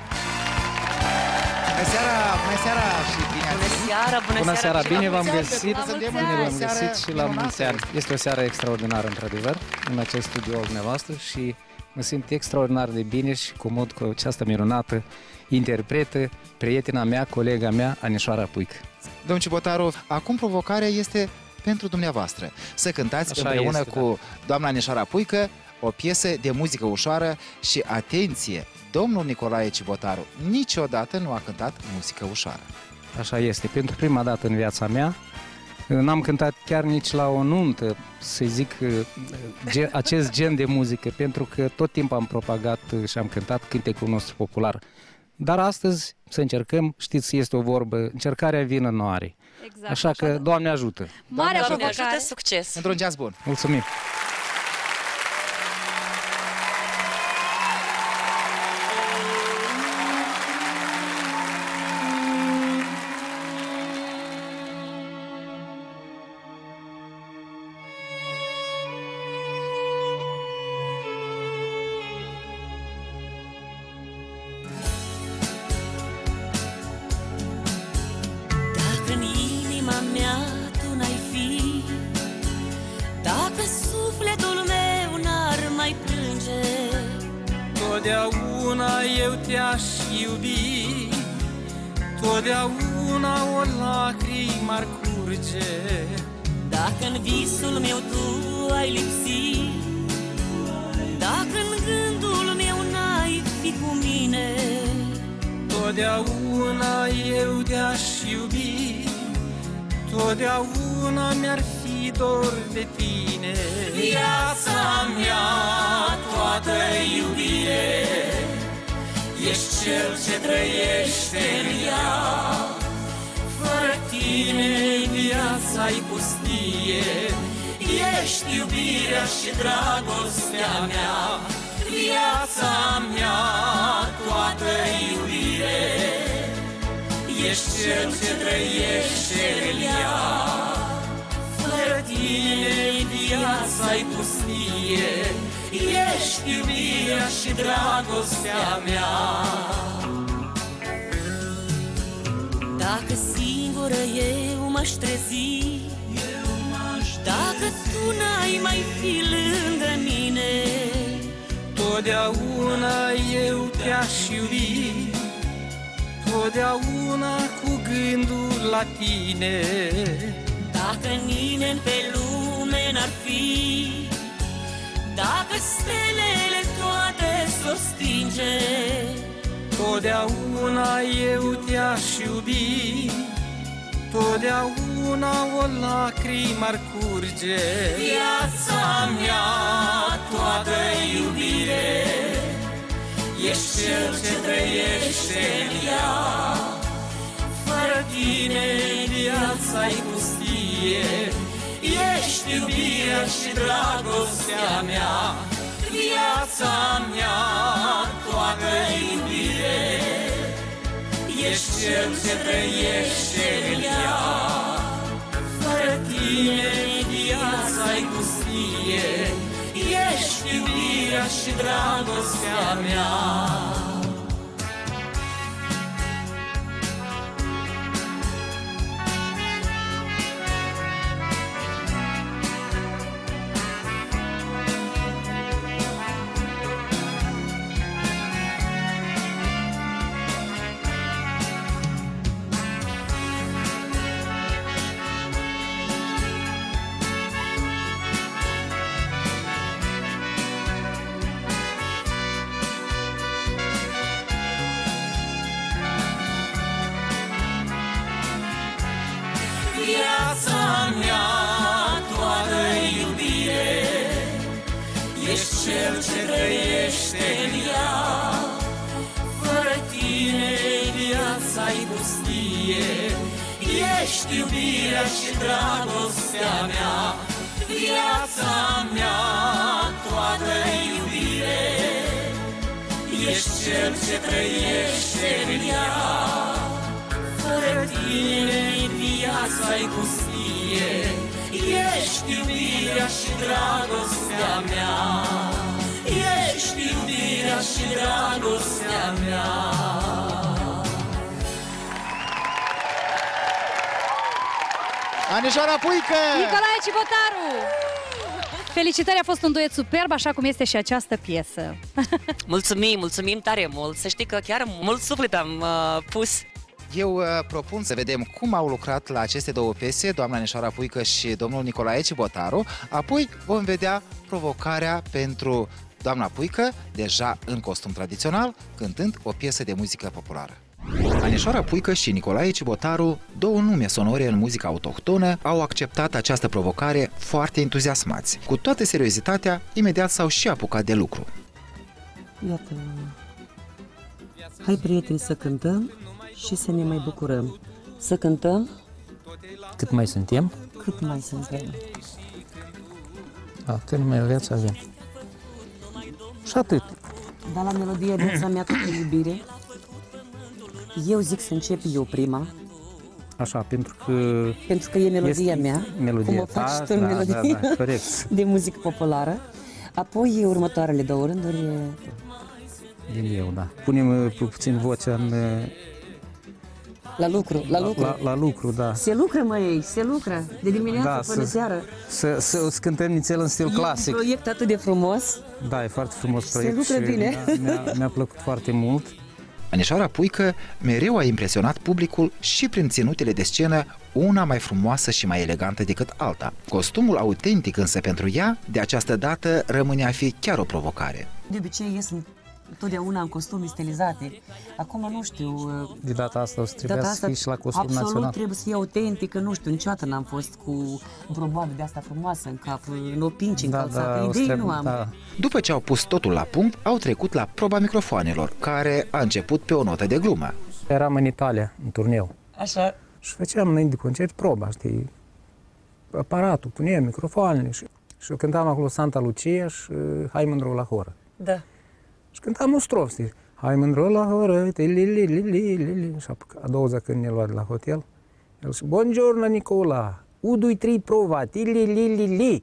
Bună seara, bună seara și bine ați venit. seara, bună, Bună seara, seara bine și la v-am mulți găsit, ani. bine v-am Seară găsit și la minunată. mulți ani. Este o seară extraordinară, într-adevăr, în acest studio al dumneavoastră și mă simt extraordinar de bine și comod cu această minunată interpretă, prietena mea, colega mea, Anișoara Puică. Domnul Cibotaru, acum provocarea este pentru dumneavoastră. Să cântați Așa împreună este, cu doamna Anișoara Puică o piesă de muzică ușoară și, atenție, domnul Nicolae Cibotaru niciodată nu a cântat muzică ușoară. Așa este, pentru prima dată în viața mea. N-am cântat chiar nici la o nuntă, să zic, ge- acest gen de muzică, pentru că tot timpul am propagat și am cântat cântecul nostru popular. Dar astăzi să încercăm, știți, este o vorbă, încercarea vină nu are. Exact, așa că, așa. Doamne ajută! Mare Doamne provocare. ajută, succes! Într-un jazz bun. Mulțumim! Dacă în inima mea tu n-ai fi, dacă sufletul meu n-ar mai plânge, Totdeauna eu te-aș iubi, totdeauna o lacrimă ar curge. dacă în visul meu tu ai lipsi, dacă în gândul meu n-ai fi cu mine, Totdeauna eu te-aș iubi, Totdeauna mi-ar fi dor de tine. Viața mea, toată iubire, ești cel ce trăiește în ea. Fără tine viața-i pustie, ești iubirea și dragostea mea. Viața mea, toată iubire, ești cel ce trăiește în ea. Fără tine viața-i pustie, ești iubirea și dragostea mea. Dacă singură eu m-aș trezi, dacă tu n-ai mai fi lângă mine, totdeauna eu te-aș iubi, totdeauna cu gândul la tine. Dacă nimeni pe lume n-ar fi, dacă stelele toate s-o stinge, totdeauna eu te-aș iubi, totdeauna o lacrimă ar curge. Viața mea, toată iubire, ești cel ce trăiește în ea. Fără tine viața-i pustie, ești iubirea și dragostea mea. Viața mea, toată iubire, ești cel ce trăiește în ea. Fără tine viața-i pustie, ești iubirea și dragostea mea. Viața mea, toată iubire, ești cel ce trăiește în ea. Fără tine viața-i pustie, ești iubirea și dragostea mea. Viața mea, toată iubire, ești cel ce trăiește în ea. Fără tine viața-i pustie, ești iubirea și dragostea mea. Ești iubirea și dragostea mea. Anișoara Puică! Nicolae Cibotaru! Felicitări, a fost un duet superb, așa cum este și această piesă. Mulțumim, mulțumim tare mult. Să știi că chiar mult suflet am uh, pus. Eu uh, propun să vedem cum au lucrat la aceste două piese doamna Anișoara Puică și domnul Nicolae Cibotaru. Apoi vom vedea provocarea pentru doamna Puică, deja în costum tradițional, cântând o piesă de muzică populară. Anișoara Puică și Nicolae Cibotaru, două nume sonore în muzica autohtonă, au acceptat această provocare foarte entuziasmați. Cu toată seriozitatea, imediat s-au și apucat de lucru. Iată, hai prieteni să cântăm și să ne mai bucurăm. Să cântăm cât mai suntem, cât mai suntem. A, cât mai viața avem. Și atât. Dar la melodie viața mea toată iubire, eu zic să încep eu prima. Așa, pentru că... Pentru că e melodia mea, melodia cum o faci ta, tu în da, melodie da, da, corect. de muzică populară. Apoi următoarele două rânduri e... Din eu, da. Punem puțin vocea în... La lucru, la lucru. La, la lucru, da. Se lucră, măi, se lucră, de dimineață da, până să, seară. Să, să, să cântăm nițel în stil e clasic. E un proiect atât de frumos. Da, e foarte frumos proiect. Se lucră bine. Mi-a, mi-a plăcut foarte mult. Anișoara Puică mereu a impresionat publicul și prin ținutele de scenă, una mai frumoasă și mai elegantă decât alta. Costumul autentic însă pentru ea, de această dată, rămâne a fi chiar o provocare. De obicei ies în totdeauna în costume stilizate. Acum nu știu... De data asta o să trebuia data să asta, fii și la costum absolut național. trebuie să fie autentică, nu știu, niciodată n-am fost cu vreo boabă de asta frumoasă în cap, în opinci, în Da, calțate, da, o să idei trebuie- nu am. da. După ce au pus totul la punct, au trecut la proba microfoanelor, care a început pe o notă de glumă. Eram în Italia, în turneu. Așa. Și făceam înainte de concert proba, știi, aparatul, puneam microfoanele și, și eu cântam acolo Santa Lucia și uh, Hai mândru la horă. Da. Și cântam un strof, știi, Hai mândru la horă, te li li li li li li. Și a doua zi când ne lua de la hotel, el și Buongiorno Nicola, unu, doi, trei, prova, ti li li li li.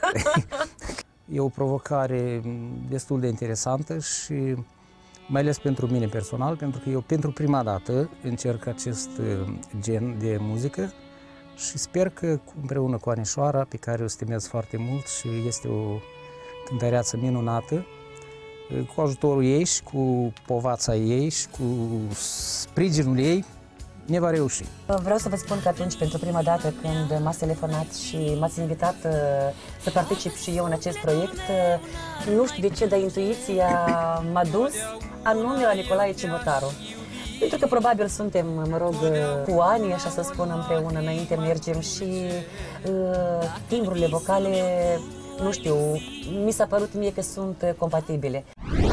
E o provocare destul de interesantă și mai ales pentru mine personal, pentru că eu pentru prima dată încerc acest uh, gen de muzică și sper că împreună cu Anișoara, pe care o stimez foarte mult și este o cântăreață minunată, uh, cu ajutorul ei și cu povața ei și cu sprijinul ei, ne va reuși. Vreau să vă spun că atunci, pentru prima dată, când m-ați telefonat și m-ați invitat uh, să particip și eu în acest proiect, uh, nu știu de ce, dar intuiția m-a dus anume la Nicolae Cibotaru. Pentru că probabil suntem, mă rog, uh, cu ani, așa să spun, împreună, înainte mergem și uh, timbrurile vocale, nu știu, mi s-a părut mie că sunt uh, compatibile.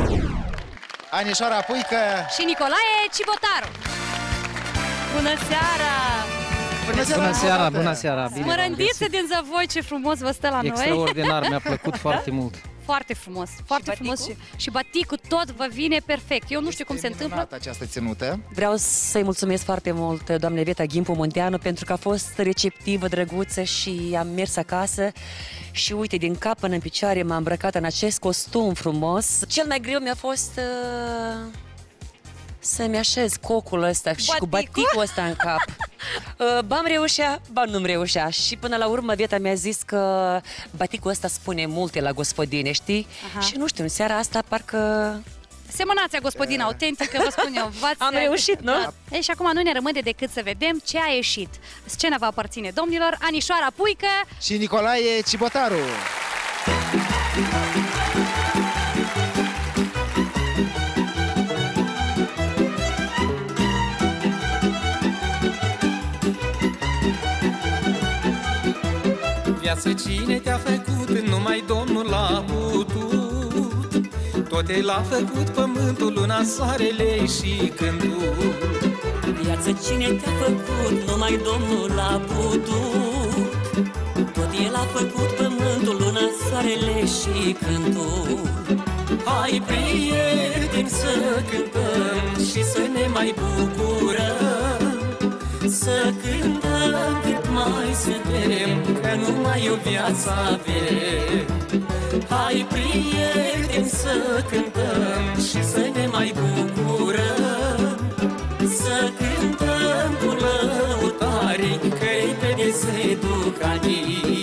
Anișoara Puică Și Nicolae Cibotaru. Bună seara! Bună seara! Bună seara, bună seara! Bine v-am Smărândiță găsit. din Zăvoi, ce frumos vă stă la noi! Extraordinar, mi-a plăcut foarte mult. Foarte frumos, foarte frumos și, și baticul tot vă vine perfect. Eu nu știu cum se întâmplă. această ținută. Vreau să-i mulțumesc foarte mult doamnei Veta Ghimpu Munteanu pentru că a fost receptivă, drăguță și am mers acasă și uite, din cap până în picioare m-am îmbrăcat în acest costum frumos. Cel mai greu mi-a fost uh, să-mi așez cocul ăsta și cu baticul ăsta în cap. Uh, ba-mi reușea, ba nu-mi reușea și până la urmă Veta mi-a zis că baticul ăsta spune multe la gospodine, știi? Aha. Și nu știu, în seara asta parcă... Semănația gospodina autentică, vă spun eu. Am reușit, nu? Da. Ei, și acum nu ne rămâne decât să vedem ce a ieșit. Scena va aparține domnilor Anișoara Puică și Nicolae Cibotaru. Viață cine te-a făcut, numai Domnul l-a putut. Toate l-a făcut pământul, luna, soarele și câmpul. Viață cine te-a făcut, numai Domnul l-a putut. Tot El a făcut pământul, luna, soarele și câmpul. Hai, prieteni, să cântăm și să ne mai bucurăm, să cântăm cât mai suntem, că numai o viață avem. Hai, prieteni, să cântăm și să ne mai bucurăm, să cântăm cu lăutari, că repede se duc anii.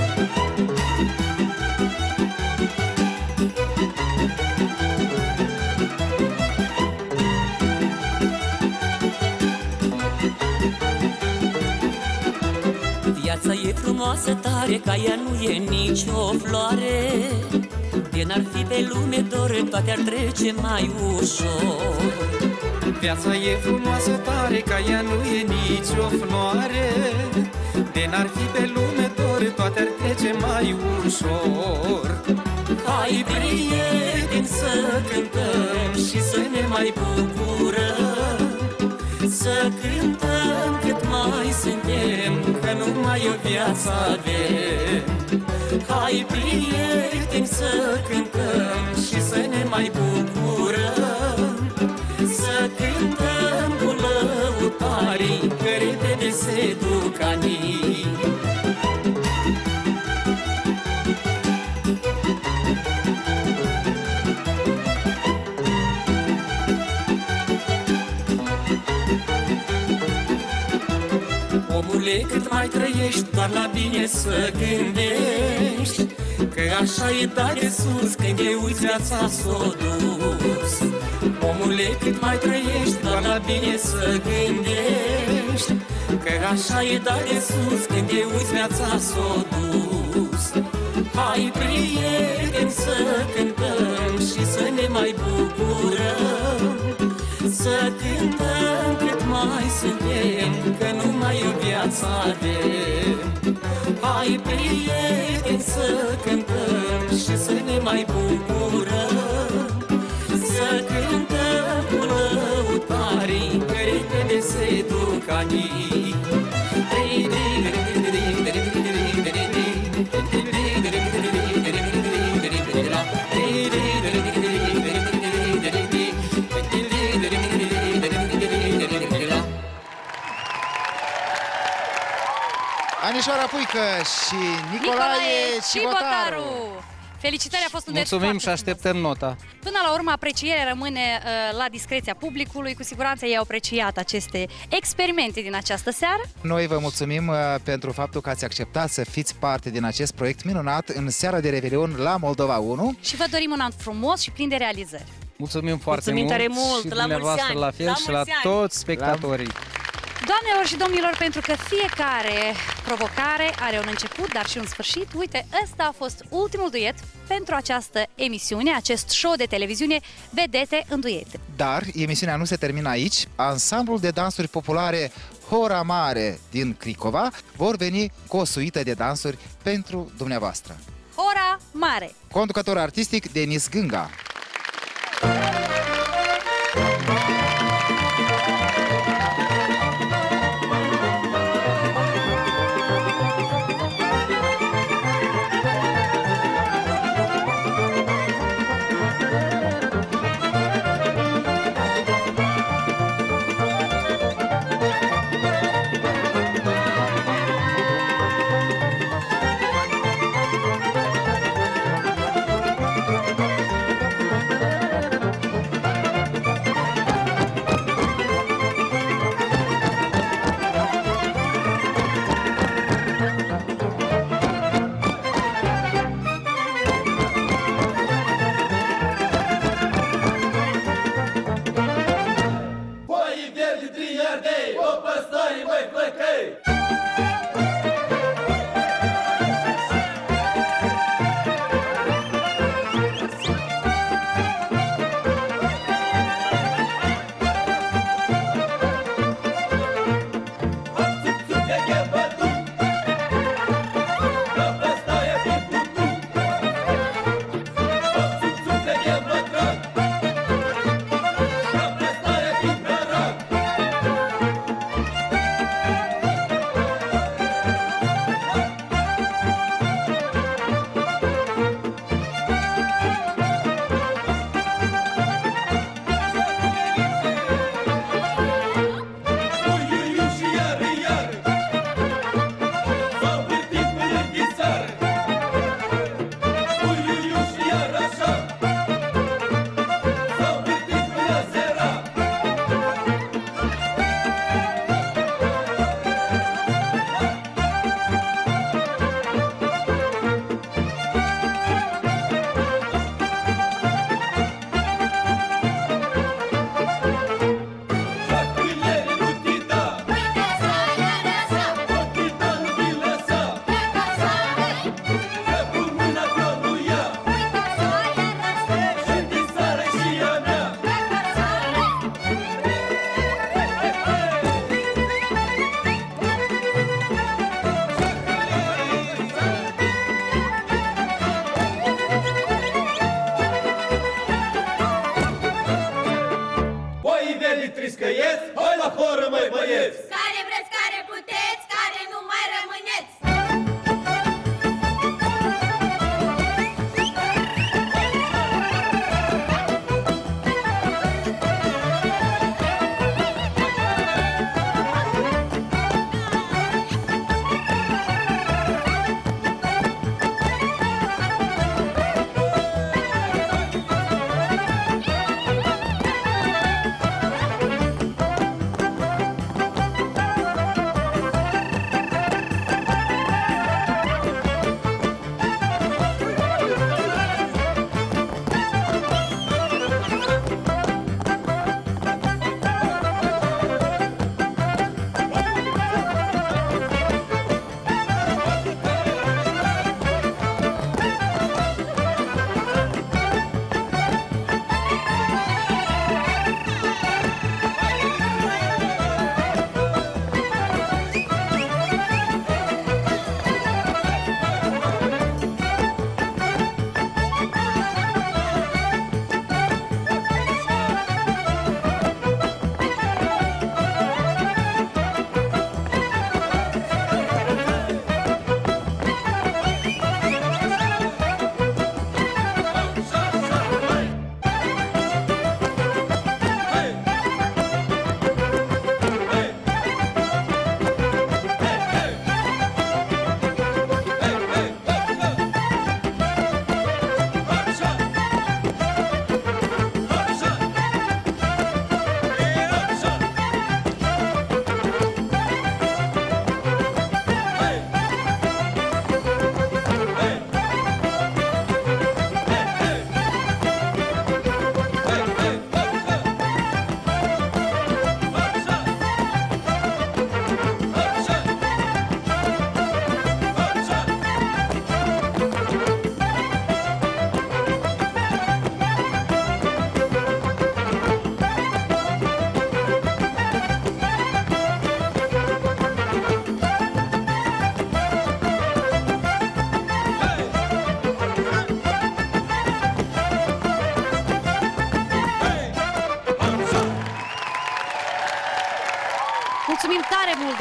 Viața e frumoasă tare, ca ea nu e nicio floare. De n-ar fi pe lume dor, toate ar trece mai ușor. Viața e frumoasă tare, ca ea nu e nicio floare. De n-ar fi pe lume dor, toate ar trece mai ușor. Hai, prieteni, să cântăm și să ne mai bucurăm, să cântăm cât mai suntem, că numai o viață avem. Hai, prieteni, să cântăm și să ne mai bucurăm, să cântăm cu lăutarii, că repede se duc anii. Omule, cât mai trăiești, doar la bine să gândești, că așa e dat de sus când te uiți viața s-o dus. Omule, cât mai trăiești, doar la bine să gândești, că așa e dat de sus când te uiți viața s-o dus. Hai, prieteni, să cântăm și să ne mai bucurăm, să cântăm cât mai suntem, că numai în viața avem. Hai, prieteni, să cântăm și să ne mai bucurăm, să cântăm cu lăutarii, că repede se duc anii. Anișoara Puică și Nicolae Cibotaru. Felicitări, a fost un duet Mulțumim foarte și așteptăm nota. Până la urmă, aprecierea rămâne uh, la discreția publicului. Cu siguranță ei au apreciat aceste experimente din această seară. Noi vă mulțumim uh, pentru faptul că ați acceptat să fiți parte din acest proiect minunat în seara de Revelion la Moldova unu. Și vă dorim un an frumos și plin de realizări. Mulțumim foarte Mulțumim mult, tare mult, și la dumneavoastră mulți ani, la fel la și la mulți ani. toți spectatorii. Doamnelor și domnilor, pentru că fiecare provocare are un început, dar și un sfârșit, uite, ăsta a fost ultimul duet pentru această emisiune, acest show de televiziune Vedete în duete. Dar emisiunea nu se termină aici. Ansamblul de dansuri populare Hora Mare din Cricova vor veni cu o suită de dansuri pentru dumneavoastră. Hora Mare! Conducător artistic Denis Gânga.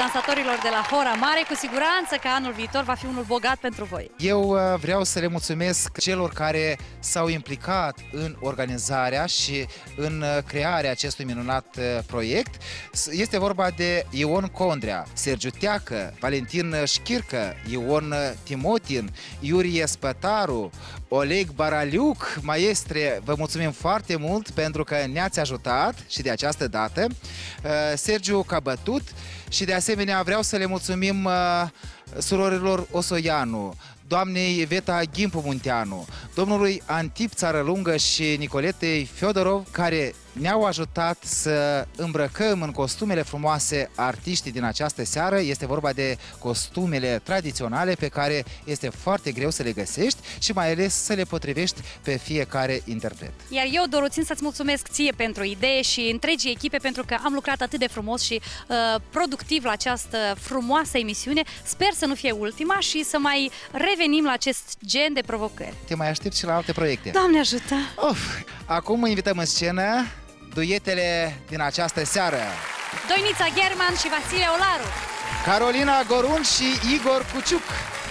dansatorilor de la Hora Mare. Cu siguranță că anul viitor va fi unul bogat pentru voi. Eu uh, vreau să le mulțumesc celor care s-au implicat în organizarea și în uh, crearea acestui minunat uh, proiect. Este vorba de Ion Condrea, Sergiu Teacă, Valentin Șchircă, Ion Timotin, Iurie Spătaru, Oleg Baraliuc. Maestre, vă mulțumim foarte mult pentru că ne-ați ajutat și de această dată. Uh, Sergiu Cabătut și de asemenea vreau să le mulțumim uh, surorilor Osoianu, doamnei Veta Ghimpu Munteanu, domnului Antip Țarălungă și Nicoletei Fiodorov, care ne-au ajutat să îmbrăcăm în costumele frumoase artiștii din această seară. Este vorba de costumele tradiționale pe care este foarte greu să le găsești și mai ales să le potrivești pe fiecare interpret. Iar eu, Doru, țin să-ți mulțumesc ție pentru idee și întregii echipe pentru că am lucrat atât de frumos și uh, productiv la această frumoasă emisiune. Sper să nu fie ultima și să mai revenim la acest gen de provocări. Te mai aștept și la alte proiecte. Doamne ajută! Of, acum invităm în scenă duetele din această seară. Doinița German și Vasile Olaru. Carolina Gorun și Igor Cuciuc.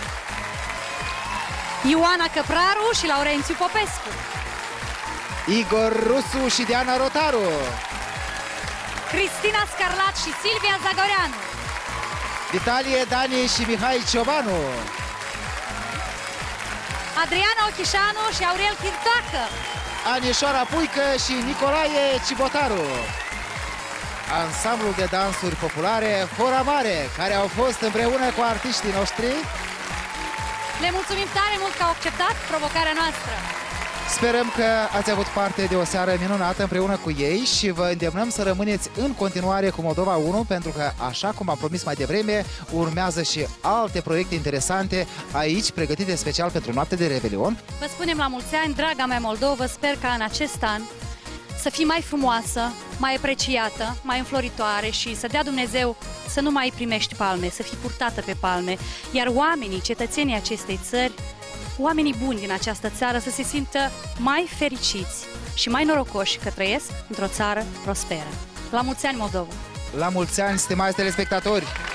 Ioana Căpraru și Laurențiu Popescu. Igor Rusu și Diana Rotaru. Cristina Scarlat și Silvia Zagoreanu. Vitalie Dani și Mihai Ciobanu. Adriana Ochișanu și Aurel Chirtoacă. Anișoara Puică și Nicolae Cibotaru. Ansamblul de dansuri populare Hora Mare, care au fost împreună cu artiștii noștri. Le mulțumim tare mult că au acceptat provocarea noastră. Sperăm că ați avut parte de o seară minunată împreună cu ei și vă îndemnăm să rămâneți în continuare cu Moldova unu, pentru că, așa cum am promis mai devreme, urmează și alte proiecte interesante aici, pregătite special pentru noapte de Revelion. Vă spunem la mulți ani, draga mea Moldova, sper ca în acest an să fii mai frumoasă, mai apreciată, mai înfloritoare și să dea Dumnezeu să nu mai primești palme, să fii purtată pe palme, iar oamenii, cetățenii acestei țări, oamenii buni din această țară să se simtă mai fericiți și mai norocoși că trăiesc într-o țară prosperă. La mulți ani, Moldova! La mulți ani, stimați telespectatori!